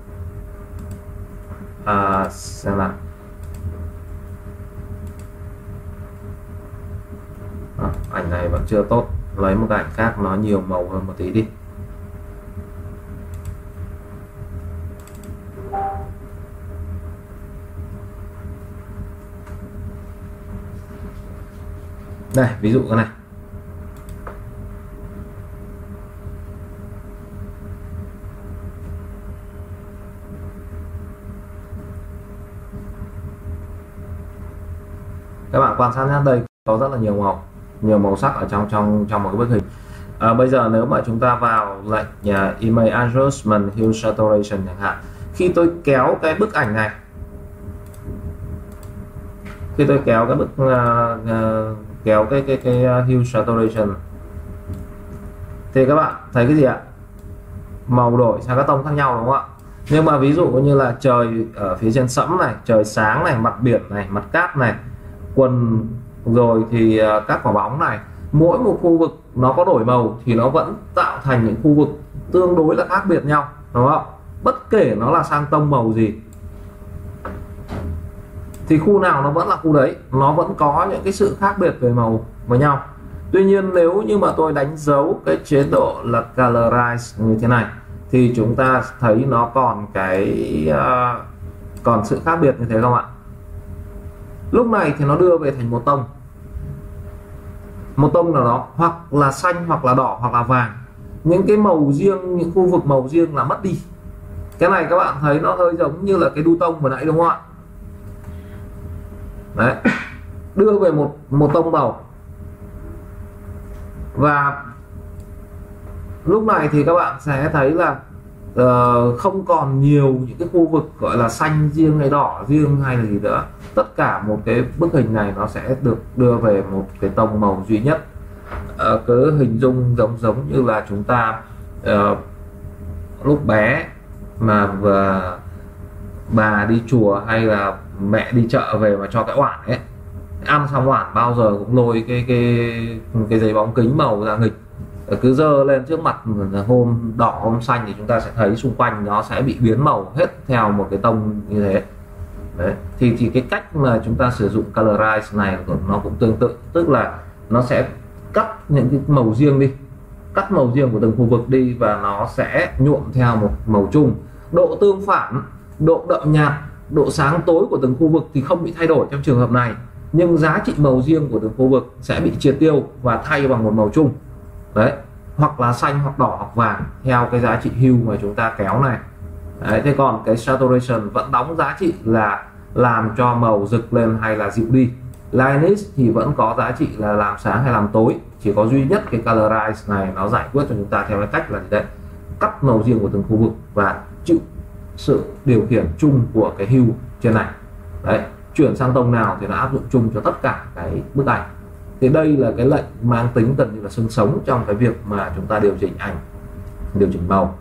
à, xem nào. À, ảnh này vẫn chưa tốt, lấy một cái ảnh khác nó nhiều màu hơn một tí đi. Đây ví dụ cái này. Các bạn quan sát nhé, đây có rất là nhiều màu, nhiều màu sắc ở trong trong trong một cái bức hình. À, bây giờ nếu mà chúng ta vào lệnh uh, Image Adjustment Hue Saturation chẳng hạn, khi tôi kéo cái bức ảnh này, khi tôi kéo cái bức uh, uh, kéo cái cái cái uh, Hue Saturation thì các bạn thấy cái gì ạ? Màu đổi sang các tông khác nhau đúng không ạ? Nhưng mà ví dụ như là trời ở phía trên sẫm này, trời sáng này, mặt biển này, mặt cát này, quần, rồi thì các quả bóng này, mỗi một khu vực nó có đổi màu thì nó vẫn tạo thành những khu vực tương đối là khác biệt nhau đúng không? Bất kể nó là sang tông màu gì thì khu nào nó vẫn là khu đấy, nó vẫn có những cái sự khác biệt về màu với nhau. Tuy nhiên nếu như mà tôi đánh dấu cái chế độ là colorize như thế này thì chúng ta thấy nó còn cái uh, còn sự khác biệt như thế không ạ? Lúc này thì nó đưa về thành một tông, một tông nào đó, hoặc là xanh, hoặc là đỏ, hoặc là vàng. Những cái màu riêng, những khu vực màu riêng là mất đi. Cái này các bạn thấy nó hơi giống như là cái đu tông vừa nãy đúng không ạ? Đấy, đưa về một một tông màu. Và lúc này thì các bạn sẽ thấy là uh, không còn nhiều những cái khu vực gọi là xanh riêng hay đỏ riêng hay là gì nữa. Tất cả một cái bức hình này nó sẽ được đưa về một cái tông màu duy nhất. Uh, cứ hình dung giống giống như là chúng ta uh, lúc bé mà vừa bà đi chùa hay là mẹ đi chợ về mà cho cái oản ấy, ăn xong oản bao giờ cũng lôi cái cái cái giấy bóng kính màu ra nghịch, cứ dơ lên trước mặt, hôm đỏ hôm xanh thì chúng ta sẽ thấy xung quanh nó sẽ bị biến màu hết theo một cái tông như thế. Đấy. Thì thì cái cách mà chúng ta sử dụng colorize này nó cũng tương tự, tức là nó sẽ cắt những cái màu riêng đi, cắt màu riêng của từng khu vực đi và nó sẽ nhuộm theo một màu chung. Độ tương phản, độ đậm nhạt, độ sáng tối của từng khu vực thì không bị thay đổi trong trường hợp này, nhưng giá trị màu riêng của từng khu vực sẽ bị triệt tiêu và thay bằng một màu chung. Đấy, hoặc là xanh, hoặc đỏ, hoặc vàng theo cái giá trị hue mà chúng ta kéo này. Đấy, thế còn cái saturation vẫn đóng giá trị là làm cho màu rực lên hay là dịu đi. Lightness thì vẫn có giá trị là làm sáng hay làm tối, chỉ có duy nhất cái colorize này nó giải quyết cho chúng ta theo cái cách là gì đấy, cắt màu riêng của từng khu vực và chịu sự điều khiển chung của cái hue trên này. Đấy, chuyển sang tông nào thì nó áp dụng chung cho tất cả cái bức ảnh. Thì đây là cái lệnh mang tính gần như là xương sống trong cái việc mà chúng ta điều chỉnh ảnh, điều chỉnh màu.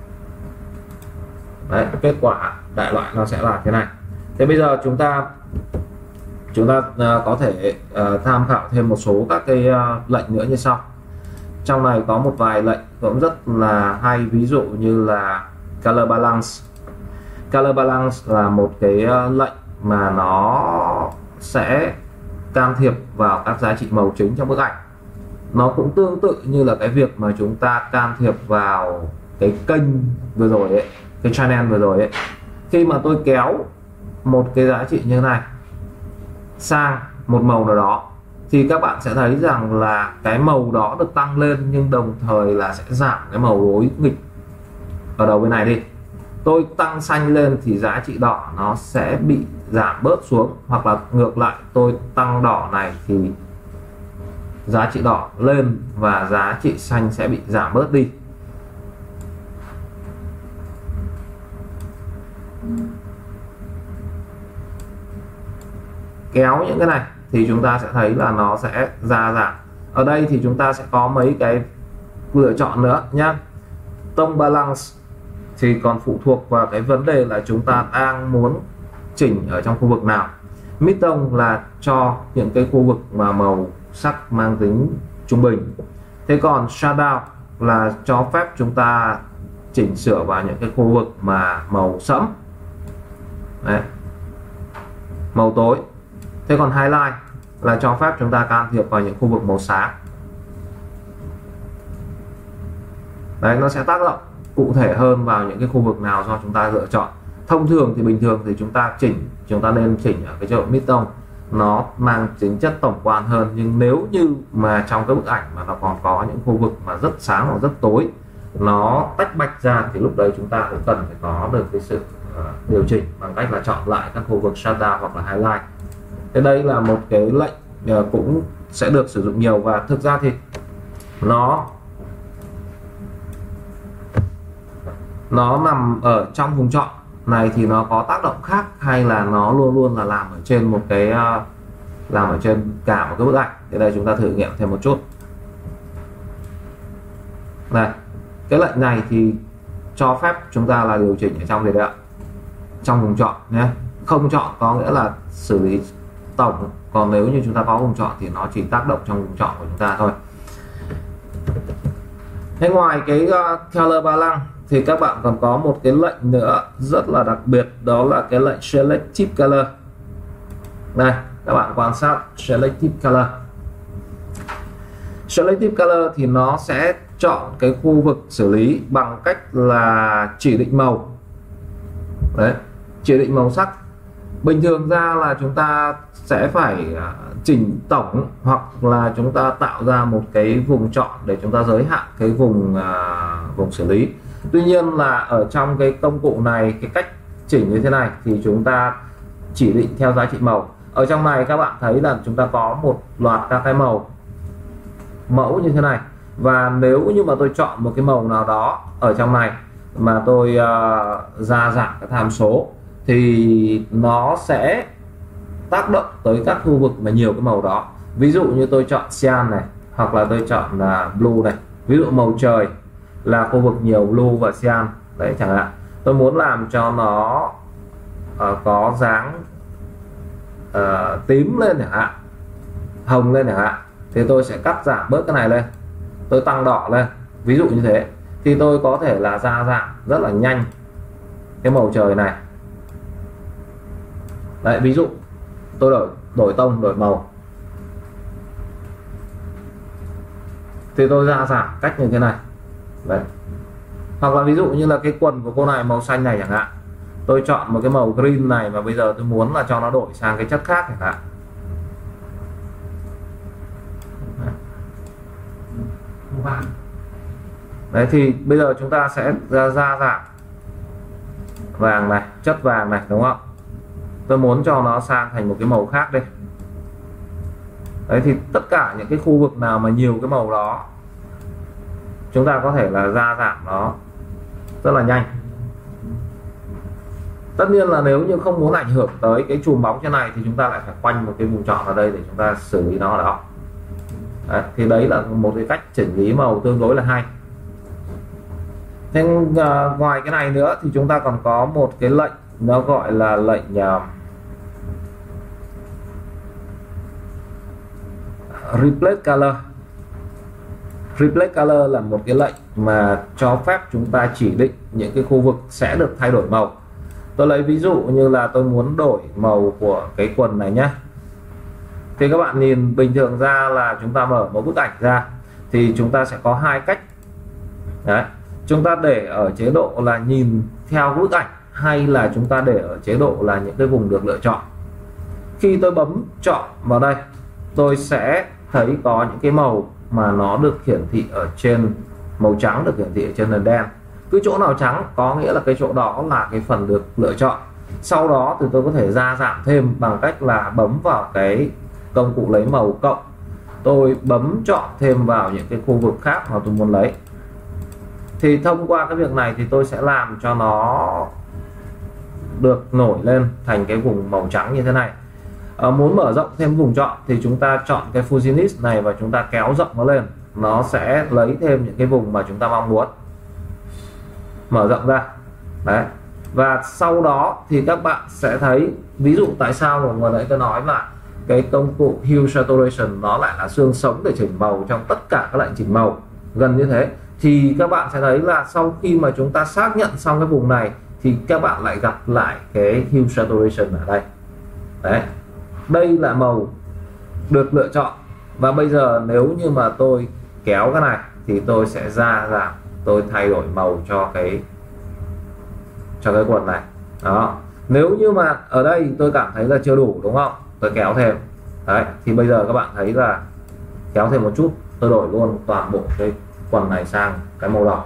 Đấy, kết quả đại loại nó sẽ là thế này. Thế bây giờ chúng ta chúng ta uh, có thể uh, tham khảo thêm một số các cái uh, lệnh nữa như sau. Trong này có một vài lệnh cũng rất là hay, ví dụ như là color balance. Color balance là một cái uh, lệnh mà nó sẽ can thiệp vào các giá trị màu chính trong bức ảnh. Nó cũng tương tự như là cái việc mà chúng ta can thiệp vào cái kênh vừa rồi ấy, cái channel vừa rồi ấy. Khi mà tôi kéo một cái giá trị như thế này sang một màu nào đó thì các bạn sẽ thấy rằng là cái màu đó được tăng lên, nhưng đồng thời là sẽ giảm cái màu đối nghịch ở đầu bên này đi. Tôi tăng xanh lên thì giá trị đỏ nó sẽ bị giảm bớt xuống, hoặc là ngược lại, tôi tăng đỏ này thì giá trị đỏ lên và giá trị xanh sẽ bị giảm bớt đi. Kéo những cái này thì chúng ta sẽ thấy là nó sẽ ra giảm. Ở đây thì chúng ta sẽ có mấy cái lựa chọn nữa nhé. Tone balance thì còn phụ thuộc vào cái vấn đề là chúng ta đang muốn chỉnh ở trong khu vực nào. Mid tone là cho những cái khu vực mà màu sắc mang tính trung bình. Thế còn shadow là cho phép chúng ta chỉnh sửa vào những cái khu vực mà màu sẫm. Đấy. Màu tối. Thế còn highlight là cho phép chúng ta can thiệp vào những khu vực màu sáng. Đấy, nó sẽ tác động cụ thể hơn vào những cái khu vực nào do chúng ta lựa chọn. Thông thường thì bình thường thì chúng ta chỉnh chúng ta nên chỉnh ở cái chỗ mid-tone, nó mang tính chất tổng quan hơn. Nhưng nếu như mà trong cái bức ảnh mà nó còn có những khu vực mà rất sáng hoặc rất tối, nó tách bạch ra, thì lúc đấy chúng ta cũng cần phải có được cái sự uh, điều chỉnh bằng cách là chọn lại các khu vực shadow hoặc là highlight. Thế đây là một cái lệnh uh, cũng sẽ được sử dụng nhiều, và thực ra thì nó nó nằm ở trong vùng chọn này thì nó có tác động khác, hay là nó luôn luôn là làm ở trên một cái uh, làm ở trên cả một cái bức ảnh. Thì đây chúng ta thử nghiệm thêm một chút. Này, cái lệnh này thì cho phép chúng ta là điều chỉnh ở trong gì đấy ạ, trong vùng chọn nhé. Không chọn có nghĩa là xử lý tổng, còn nếu như chúng ta có vùng chọn thì nó chỉ tác động trong vùng chọn của chúng ta thôi. Thế ngoài cái uh, color balance thì các bạn còn có một cái lệnh nữa rất là đặc biệt, đó là cái lệnh selective color. Này, các bạn quan sát selective color. Selective color thì nó sẽ chọn cái khu vực xử lý bằng cách là chỉ định màu. Đấy, chỉ định màu sắc. Bình thường ra là chúng ta sẽ phải chỉnh tổng, hoặc là chúng ta tạo ra một cái vùng chọn để chúng ta giới hạn cái vùng uh, vùng xử lý. Tuy nhiên là ở trong cái công cụ này, cái cách chỉnh như thế này thì chúng ta chỉ định theo giá trị màu. Ở trong này các bạn thấy là chúng ta có một loạt các cái màu mẫu như thế này, và nếu như mà tôi chọn một cái màu nào đó ở trong này mà tôi uh, gia giảm cái tham số thì nó sẽ tác động tới các khu vực mà nhiều cái màu đó. Ví dụ như tôi chọn cyan này, hoặc là tôi chọn là blue này. Ví dụ màu trời là khu vực nhiều blue và cyan đấy chẳng hạn. Tôi muốn làm cho nó uh, có dáng uh, tím lên chẳng hạn, hồng lên chẳng hạn, thì tôi sẽ cắt giảm bớt cái này lên, tôi tăng đỏ lên, ví dụ như thế. Thì tôi có thể là gia giảm rất là nhanh cái màu trời này. Đấy, ví dụ tôi đổi đổi tông, đổi màu thì tôi gia giảm cách như thế này. Đấy. Hoặc là ví dụ như là cái quần của cô này màu xanh này chẳng hạn, tôi chọn một cái màu green này mà bây giờ tôi muốn là cho nó đổi sang cái chất khác chẳng hạn. Đấy, thì bây giờ chúng ta sẽ ra ra giảm vàng này, chất vàng này, đúng không? Tôi muốn cho nó sang thành một cái màu khác đây. Đấy, thì tất cả những cái khu vực nào mà nhiều cái màu đó chúng ta có thể là ra giảm nó rất là nhanh. Tất nhiên là nếu như không muốn ảnh hưởng tới cái chùm bóng trên này thì chúng ta lại phải quanh một cái vùng chọn ở đây để chúng ta xử lý nó đó. Đấy, thì đấy là một cái cách chỉnh lý màu tương đối là hay. Nhưng uh, ngoài cái này nữa thì chúng ta còn có một cái lệnh, nó gọi là lệnh uh, replace color. Replace color là một cái lệnh mà cho phép chúng ta chỉ định những cái khu vực sẽ được thay đổi màu. Tôi lấy ví dụ như là tôi muốn đổi màu của cái quần này nhé. Thì các bạn nhìn bình thường ra là chúng ta mở một bức ảnh ra thì chúng ta sẽ có hai cách. Đấy, chúng ta để ở chế độ là nhìn theo bức ảnh, hay là chúng ta để ở chế độ là những cái vùng được lựa chọn. Khi tôi bấm chọn vào đây, tôi sẽ thấy có những cái màu mà nó được hiển thị ở trên, màu trắng được hiển thị ở trên nền đen. Cứ chỗ nào trắng có nghĩa là cái chỗ đó là cái phần được lựa chọn. Sau đó thì tôi có thể gia giảm thêm bằng cách là bấm vào cái công cụ lấy màu cộng, tôi bấm chọn thêm vào những cái khu vực khác mà tôi muốn lấy. Thì thông qua cái việc này thì tôi sẽ làm cho nó được nổi lên thành cái vùng màu trắng như thế này. À, muốn mở rộng thêm vùng chọn thì chúng ta chọn cái Fusionist này và chúng ta kéo rộng nó lên, nó sẽ lấy thêm những cái vùng mà chúng ta mong muốn, mở rộng ra. Đấy, và sau đó thì các bạn sẽ thấy, ví dụ tại sao mà vừa nãy tôi nói là cái công cụ Hue Saturation nó lại là xương sống để chỉnh màu trong tất cả các lệnh chỉnh màu gần như thế. Thì các bạn sẽ thấy là sau khi mà chúng ta xác nhận xong cái vùng này thì các bạn lại gặp lại cái Hue Saturation ở đây. Đấy, đây là màu được lựa chọn. Và bây giờ nếu như mà tôi kéo cái này thì tôi sẽ ra giảm, tôi thay đổi màu cho cái cho cái quần này. Đó, nếu như mà ở đây tôi cảm thấy là chưa đủ, đúng không, tôi kéo thêm. Đấy, thì bây giờ các bạn thấy là kéo thêm một chút, tôi đổi luôn toàn bộ cái quần này sang cái màu đỏ.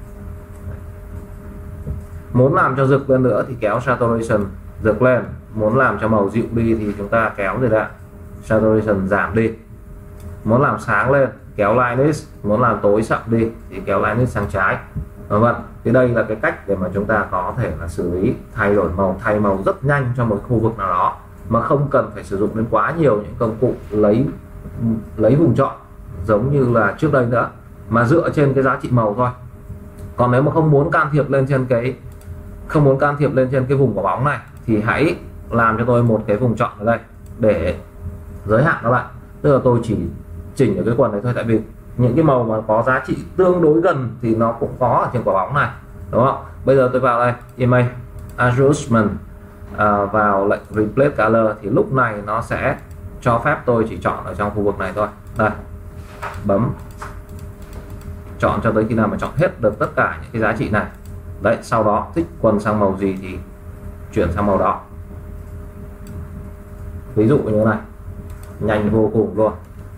Muốn làm cho rực lên nữa thì kéo Saturation rực lên, muốn làm cho màu dịu đi thì chúng ta kéo gì đã, Saturation giảm đi. Muốn làm sáng lên kéo Lightness, muốn làm tối sậm đi thì kéo Lightness sang trái, vân vân. Thì đây là cái cách để mà chúng ta có thể là xử lý thay đổi màu, thay màu rất nhanh cho một khu vực nào đó mà không cần phải sử dụng đến quá nhiều những công cụ lấy lấy vùng chọn giống như là trước đây nữa, mà dựa trên cái giá trị màu thôi. Còn nếu mà không muốn can thiệp lên trên cái không muốn can thiệp lên trên cái vùng quả bóng này thì hãy làm cho tôi một cái vùng chọn ở đây để giới hạn nó lại. Tức là tôi chỉ chỉnh ở cái quần này thôi, tại vì những cái màu mà có giá trị tương đối gần thì nó cũng có ở trên quả bóng này, đúng không? Bây giờ tôi vào đây Image Adjustment, à, vào lệnh Replace Color thì lúc này nó sẽ cho phép tôi chỉ chọn ở trong khu vực này thôi. Đây, bấm chọn cho tới khi nào mà chọn hết được tất cả những cái giá trị này. Đấy, sau đó thích quần sang màu gì thì chuyển sang màu đó. Ví dụ như thế này, nhanh vô cùng luôn.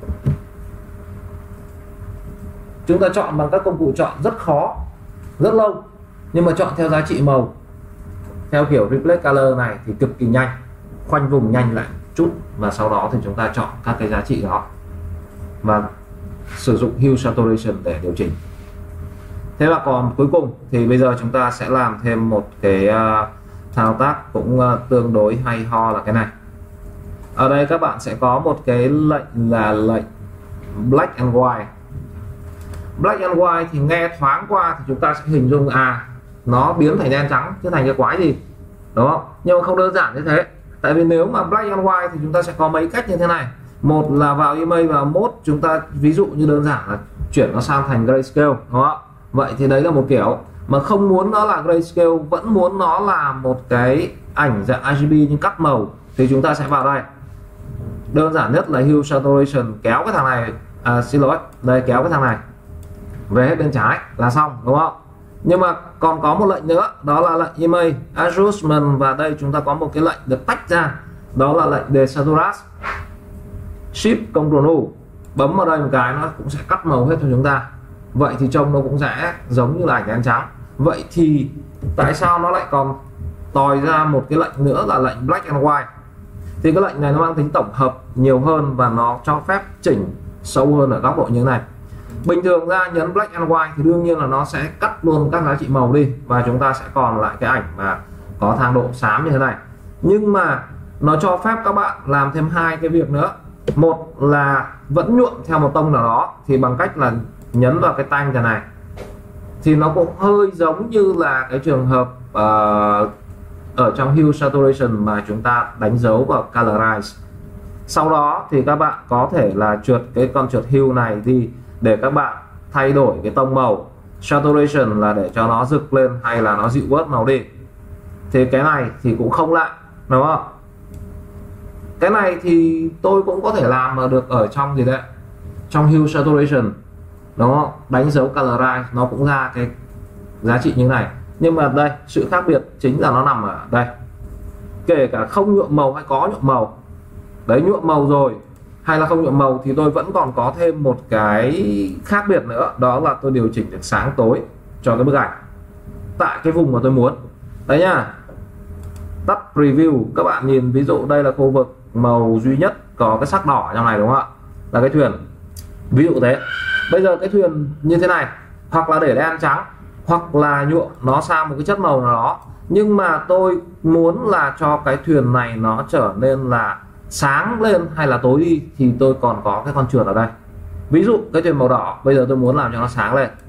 Chúng ta chọn bằng các công cụ chọn rất khó, rất lâu, nhưng mà chọn theo giá trị màu theo kiểu Replace Color này thì cực kỳ nhanh, khoanh vùng nhanh lại chút, và sau đó thì chúng ta chọn các cái giá trị đó và sử dụng Hue Saturation để điều chỉnh. Thế là còn cuối cùng thì bây giờ chúng ta sẽ làm thêm một cái uh, thao tác cũng uh, tương đối hay ho là cái này. Ở đây các bạn sẽ có một cái lệnh là lệnh Black and White. Black and White thì nghe thoáng qua thì chúng ta sẽ hình dung à nó biến thành đen trắng chứ thành cái quái gì, đúng không? Nhưng mà không đơn giản như thế. Tại vì nếu mà Black and White thì chúng ta sẽ có mấy cách như thế này. Một là vào Image và Mode, chúng ta ví dụ như đơn giản là chuyển nó sang thành Grayscale, đúng không? Vậy thì đấy là một kiểu. Mà không muốn nó là Grayscale, vẫn muốn nó là một cái ảnh dạng R G B nhưng cắt màu, thì chúng ta sẽ vào đây. Đơn giản nhất là Hue Saturation, kéo cái thằng này, à, xin lỗi, đây kéo cái thằng này về hết bên trái là xong, đúng không? Nhưng mà còn có một lệnh nữa, đó là lệnh Image Adjustment, và đây chúng ta có một cái lệnh được tách ra, đó là lệnh Desaturate. Shift Ctrl U, bấm vào đây một cái nó cũng sẽ cắt màu hết cho chúng ta. Vậy thì trông nó cũng sẽ giống như là ảnh đen trắng. Vậy thì tại sao nó lại còn tòi ra một cái lệnh nữa là lệnh Black and White? Thì cái lệnh này nó mang tính tổng hợp nhiều hơn và nó cho phép chỉnh sâu hơn ở góc độ như thế này. Bình thường ra nhấn Black and White thì đương nhiên là nó sẽ cắt luôn các giá trị màu đi, và chúng ta sẽ còn lại cái ảnh mà có thang độ xám như thế này. Nhưng mà nó cho phép các bạn làm thêm hai cái việc nữa. Một là vẫn nhuộm theo một tông nào đó, thì bằng cách là nhấn vào cái tanh cái này thì nó cũng hơi giống như là cái trường hợp uh, ở trong Hue Saturation mà chúng ta đánh dấu vào Colorize. Sau đó thì các bạn có thể là trượt cái con trượt Hue này đi để các bạn thay đổi cái tông màu. Saturation là để cho nó rực lên hay là nó dịu bớt màu đi. Thì cái này thì cũng không lạ, đúng không? Cái này thì tôi cũng có thể làm mà được ở trong gì đấy, trong Hue Saturation, đúng không? Đánh dấu Colorize nó cũng ra cái giá trị như này. Nhưng mà đây, sự khác biệt chính là nó nằm ở đây. Kể cả không nhuộm màu hay có nhuộm màu, đấy, nhuộm màu rồi hay là không nhuộm màu thì tôi vẫn còn có thêm một cái khác biệt nữa, đó là tôi điều chỉnh được sáng tối cho cái bức ảnh tại cái vùng mà tôi muốn. Đấy nhá, tắt preview, các bạn nhìn ví dụ đây là khu vực màu duy nhất có cái sắc đỏ trong này, đúng không ạ? Là cái thuyền, ví dụ thế. Bây giờ cái thuyền như thế này, hoặc là để đen trắng, hoặc là nhuộm nó sang một cái chất màu nào đó, nhưng mà tôi muốn là cho cái thuyền này nó trở nên là sáng lên hay là tối đi, thì tôi còn có cái con trượt ở đây. Ví dụ cái thuyền màu đỏ, bây giờ tôi muốn làm cho nó sáng lên,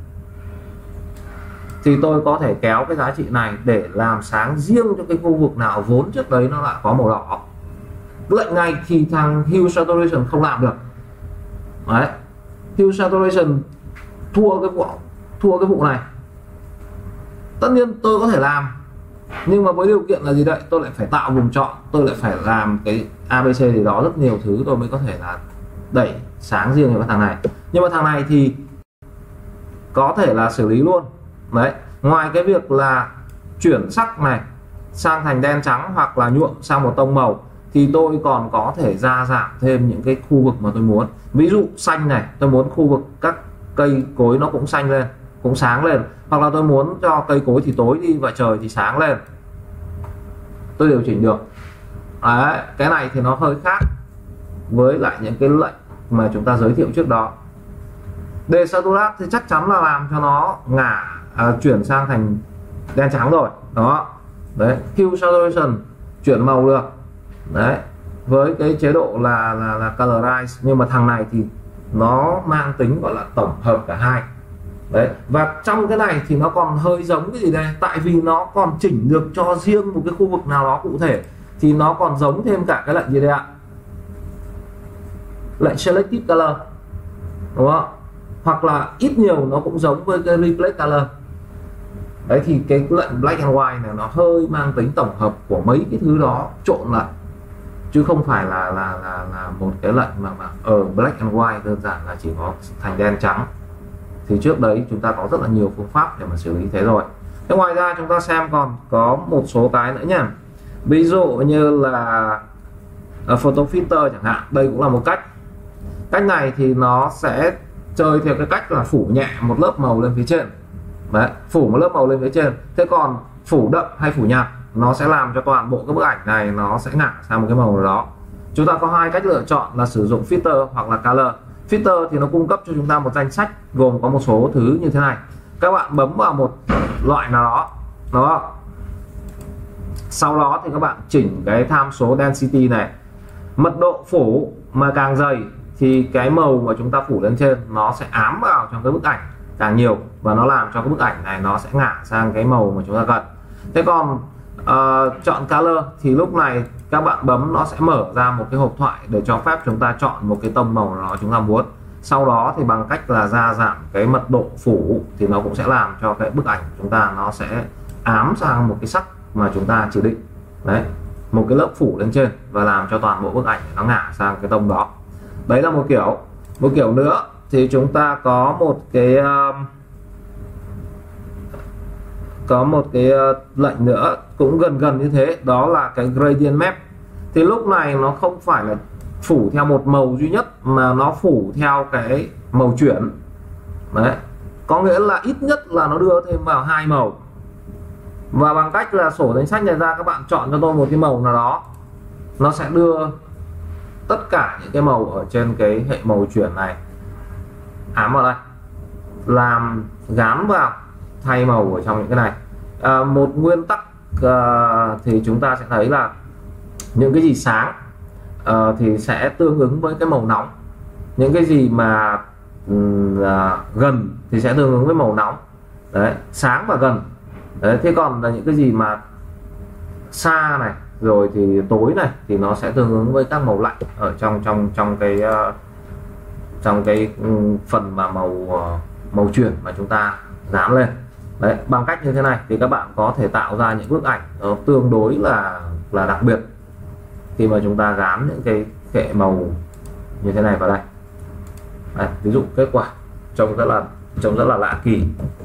thì tôi có thể kéo cái giá trị này để làm sáng riêng cho cái khu vực nào vốn trước đấy nó lại có màu đỏ. lệnh này thì thằng Hue Saturation không làm được. Đấy, Hue Saturation thua cái vụ thua cái vụ này. Tất nhiên tôi có thể làm, nhưng mà với điều kiện là gì đấy, tôi lại phải tạo vùng chọn, tôi lại phải làm cái a bê xê gì đó, rất nhiều thứ tôi mới có thể là đẩy sáng riêng cho cái thằng này. Nhưng mà thằng này thì có thể là xử lý luôn. Đấy, ngoài cái việc là chuyển sắc này sang thành đen trắng hoặc là nhuộm sang một tông màu, thì tôi còn có thể gia giảm thêm những cái khu vực mà tôi muốn. Ví dụ xanh này, tôi muốn khu vực các cây cối nó cũng xanh lên, cũng sáng lên, hoặc là tôi muốn cho cây cối thì tối đi và trời thì sáng lên, tôi điều chỉnh được. Đấy, cái này thì nó hơi khác với lại những cái lệnh mà chúng ta giới thiệu trước đó. Desaturat thì chắc chắn là làm cho nó ngả à, chuyển sang thành đen trắng rồi đó. Đấy, Hue Saturation chuyển màu được. Đấy, với cái chế độ là là là colorize, nhưng mà thằng này thì nó mang tính gọi là tổng hợp cả hai. Đấy, và trong cái này thì nó còn hơi giống cái gì đây, tại vì nó còn chỉnh được cho riêng một cái khu vực nào đó cụ thể, thì nó còn giống thêm cả cái lệnh gì đây ạ, lệnh selective color, đúng không? Hoặc là ít nhiều nó cũng giống với cái replace color. Đấy, thì cái lệnh black and white này nó hơi mang tính tổng hợp của mấy cái thứ đó trộn lại, chứ không phải là là là, là một cái lệnh mà mà ở black and white đơn giản là chỉ có thành đen trắng. Thì trước đấy chúng ta có rất là nhiều phương pháp để mà xử lý thế rồi. Thế ngoài ra chúng ta xem còn có một số cái nữa nhá. Ví dụ như là photo filter chẳng hạn, đây cũng là một cách. Cách này thì nó sẽ chơi theo cái cách là phủ nhẹ một lớp màu lên phía trên. Đấy, phủ một lớp màu lên phía trên. Thế còn phủ đậm hay phủ nhạt, nó sẽ làm cho toàn bộ cái bức ảnh này nó sẽ ngả sang một cái màu nào đó. Chúng ta có hai cách lựa chọn là sử dụng filter hoặc là color. Filter thì nó cung cấp cho chúng ta một danh sách gồm có một số thứ như thế này. Các bạn bấm vào một loại nào đó, đó. Sau đó thì các bạn chỉnh cái tham số density này, mật độ phủ mà càng dày thì cái màu mà chúng ta phủ lên trên nó sẽ ám vào trong cái bức ảnh càng nhiều, và nó làm cho cái bức ảnh này nó sẽ ngả sang cái màu mà chúng ta cần. Thế còn uh, chọn color thì lúc này các bạn bấm nó sẽ mở ra một cái hộp thoại để cho phép chúng ta chọn một cái tông màu nào chúng ta muốn. Sau đó thì bằng cách là gia giảm cái mật độ phủ thì nó cũng sẽ làm cho cái bức ảnh chúng ta nó sẽ ám sang một cái sắc mà chúng ta chỉ định. Đấy, một cái lớp phủ lên trên và làm cho toàn bộ bức ảnh nó ngả sang cái tông đó. Đấy là một kiểu. Một kiểu nữa thì chúng ta có một cái uh, có một cái uh, lệnh nữa cũng gần gần như thế, đó là cái gradient map. Thì lúc này nó không phải là phủ theo một màu duy nhất mà nó phủ theo cái màu chuyển. Đấy, có nghĩa là ít nhất là nó đưa thêm vào hai màu. Và bằng cách là sổ danh sách này ra, các bạn chọn cho tôi một cái màu nào đó, nó sẽ đưa tất cả những cái màu ở trên cái hệ màu chuyển này ám vào đây, làm gán vào thay màu ở trong những cái này. À, một nguyên tắc à, thì chúng ta sẽ thấy là những cái gì sáng à, thì sẽ tương ứng với cái màu nóng, những cái gì mà à, gần thì sẽ tương ứng với màu nóng. Đấy, sáng và gần. Đấy, thế còn là những cái gì mà xa này rồi thì tối này thì nó sẽ tương ứng với các màu lạnh ở trong trong trong cái uh, trong cái phần mà màu uh, màu chuyển mà chúng ta dán lên. Đấy, bằng cách như thế này thì các bạn có thể tạo ra những bức ảnh nó tương đối là là đặc biệt khi mà chúng ta dán những cái hệ màu như thế này vào đây. Đấy, ví dụ kết quả trông rất là trông rất là lạ kỳ.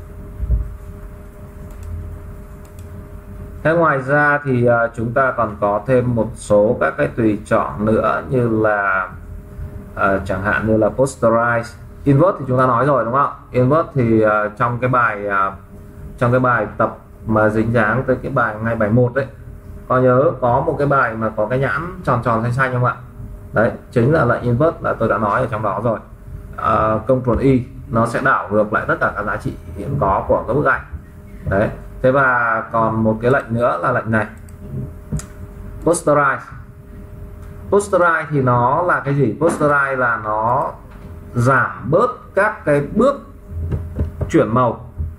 Thế ngoài ra thì uh, chúng ta còn có thêm một số các cái tùy chọn nữa, như là uh, chẳng hạn như là posterize, invert thì chúng ta nói rồi đúng không? Invert thì uh, trong cái bài uh, trong cái bài tập mà dính dáng tới cái bài ngay bài một đấy, có nhớ có một cái bài mà có cái nhãn tròn tròn xanh xanh không ạ? Đấy chính là lệnh invert, là tôi đã nói ở trong đó rồi. Uh, Ctrl Y nó sẽ đảo ngược lại tất cả các giá trị hiện có của cái bức ảnh. Đấy. Thế và còn một cái lệnh nữa là lệnh này, posterize. Posterize thì nó là cái gì? Posterize là nó giảm bớt các cái bước chuyển màu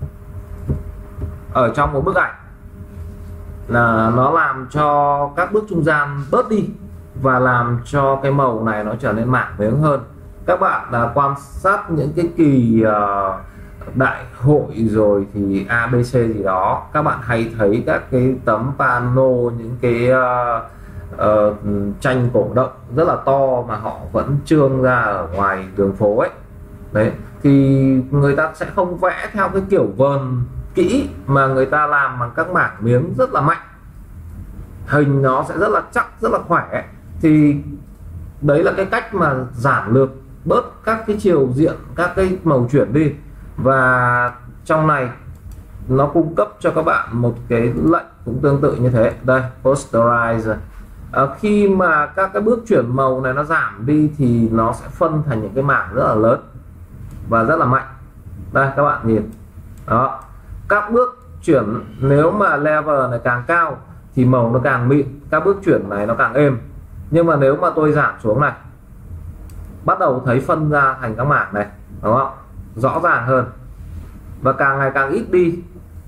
ở trong một bức ảnh, là nó làm cho các bước trung gian bớt đi. và làm cho cái màu này nó trở nên mảng miếng hơn. Các bạn đã quan sát những cái kỳ uh, đại hội rồi thì a bê xê gì đó, các bạn hay thấy các cái tấm pano, những cái uh, uh, tranh cổ động rất là to mà họ vẫn trương ra ở ngoài đường phố ấy. Đấy, thì người ta sẽ không vẽ theo cái kiểu vờn kỹ mà người ta làm bằng các mảng miếng rất là mạnh, hình nó sẽ rất là chắc, rất là khỏe. Thì đấy là cái cách mà giản lược bớt các cái chiều diện, các cái màu chuyển đi. Và trong này nó cung cấp cho các bạn một cái lệnh cũng tương tự như thế. Đây, posterize. À, khi mà các cái bước chuyển màu này nó giảm đi thì nó sẽ phân thành những cái mảng rất là lớn và rất là mạnh. Đây các bạn nhìn đó, các bước chuyển nếu mà level này càng cao thì màu nó càng mịn, các bước chuyển này nó càng êm. Nhưng mà nếu mà tôi giảm xuống này, bắt đầu thấy phân ra thành các mảng này, đúng không, rõ ràng hơn và càng ngày càng ít đi.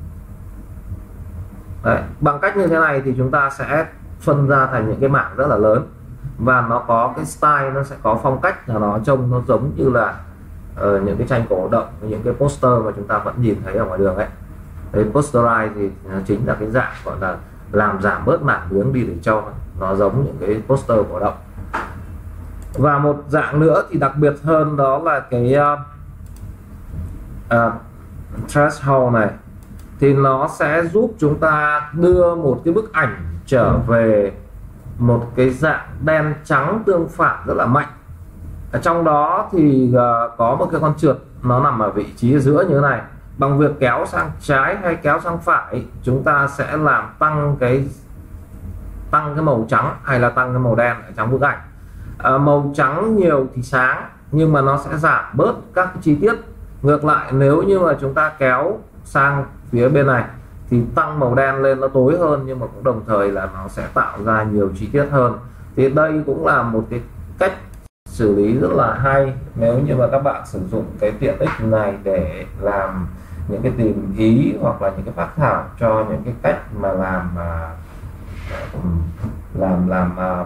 Đấy, bằng cách như thế này thì chúng ta sẽ phân ra thành những cái mảng rất là lớn và nó có cái style, nó sẽ có phong cách là nó trông nó giống như là uh, những cái tranh cổ động, những cái poster mà chúng ta vẫn nhìn thấy ở ngoài đường ấy. Đấy, posterize thì nó chính là cái dạng gọi là làm giảm bớt mảng miếng đi để cho nó giống những cái poster cổ động. Và một dạng nữa thì đặc biệt hơn, đó là cái uh, uh, threshold này, thì nó sẽ giúp chúng ta đưa một cái bức ảnh trở về một cái dạng đen trắng tương phản rất là mạnh. Ở trong đó thì uh, có một cái con trượt nó nằm ở vị trí ở giữa như thế này. Bằng việc kéo sang trái hay kéo sang phải, chúng ta sẽ làm tăng cái tăng cái màu trắng hay là tăng cái màu đen ở trong bức ảnh. À, màu trắng nhiều thì sáng nhưng mà nó sẽ giảm bớt các cái chi tiết. Ngược lại, nếu như mà chúng ta kéo sang phía bên này thì tăng màu đen lên nó tối hơn, nhưng mà cũng đồng thời là nó sẽ tạo ra nhiều chi tiết hơn. Thì đây cũng là một cái cách xử lý rất là hay nếu như mà các bạn sử dụng cái tiện ích này để làm những cái tìm ý hoặc là những cái phác thảo cho những cái cách mà làm uh, làm làm uh,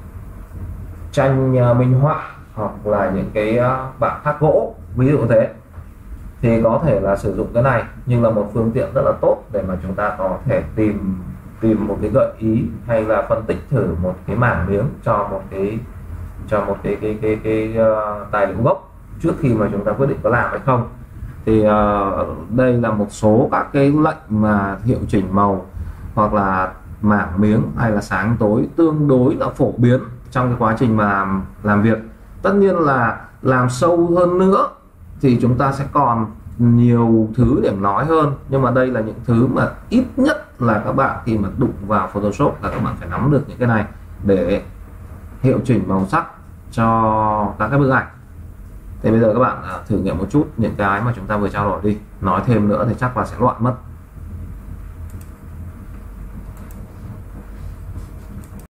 tranh uh, minh họa hoặc là những cái uh, bảng khắc gỗ, ví dụ thế, thì có thể là sử dụng cái này nhưng là một phương tiện rất là tốt để mà chúng ta có thể tìm tìm một cái gợi ý hay là phân tích thử một cái mảng miếng cho một cái cho một cái cái cái cái, cái uh, tài liệu gốc trước khi mà chúng ta quyết định có làm hay không. Thì uh, đây là một số các cái lệnh mà hiệu chỉnh màu hoặc là mảng miếng hay là sáng tối tương đối là phổ biến trong cái quá trình mà làm, làm việc. Tất nhiên là làm sâu hơn nữa thì chúng ta sẽ còn nhiều thứ để nói hơn, nhưng mà đây là những thứ mà ít nhất là các bạn khi mà đụng vào Photoshop là các bạn phải nắm được những cái này để hiệu chỉnh màu sắc cho các cái bức ảnh. Thì bây giờ các bạn thử nghiệm một chút những cái mà chúng ta vừa trao đổi đi, nói thêm nữa thì chắc là sẽ loạn mất.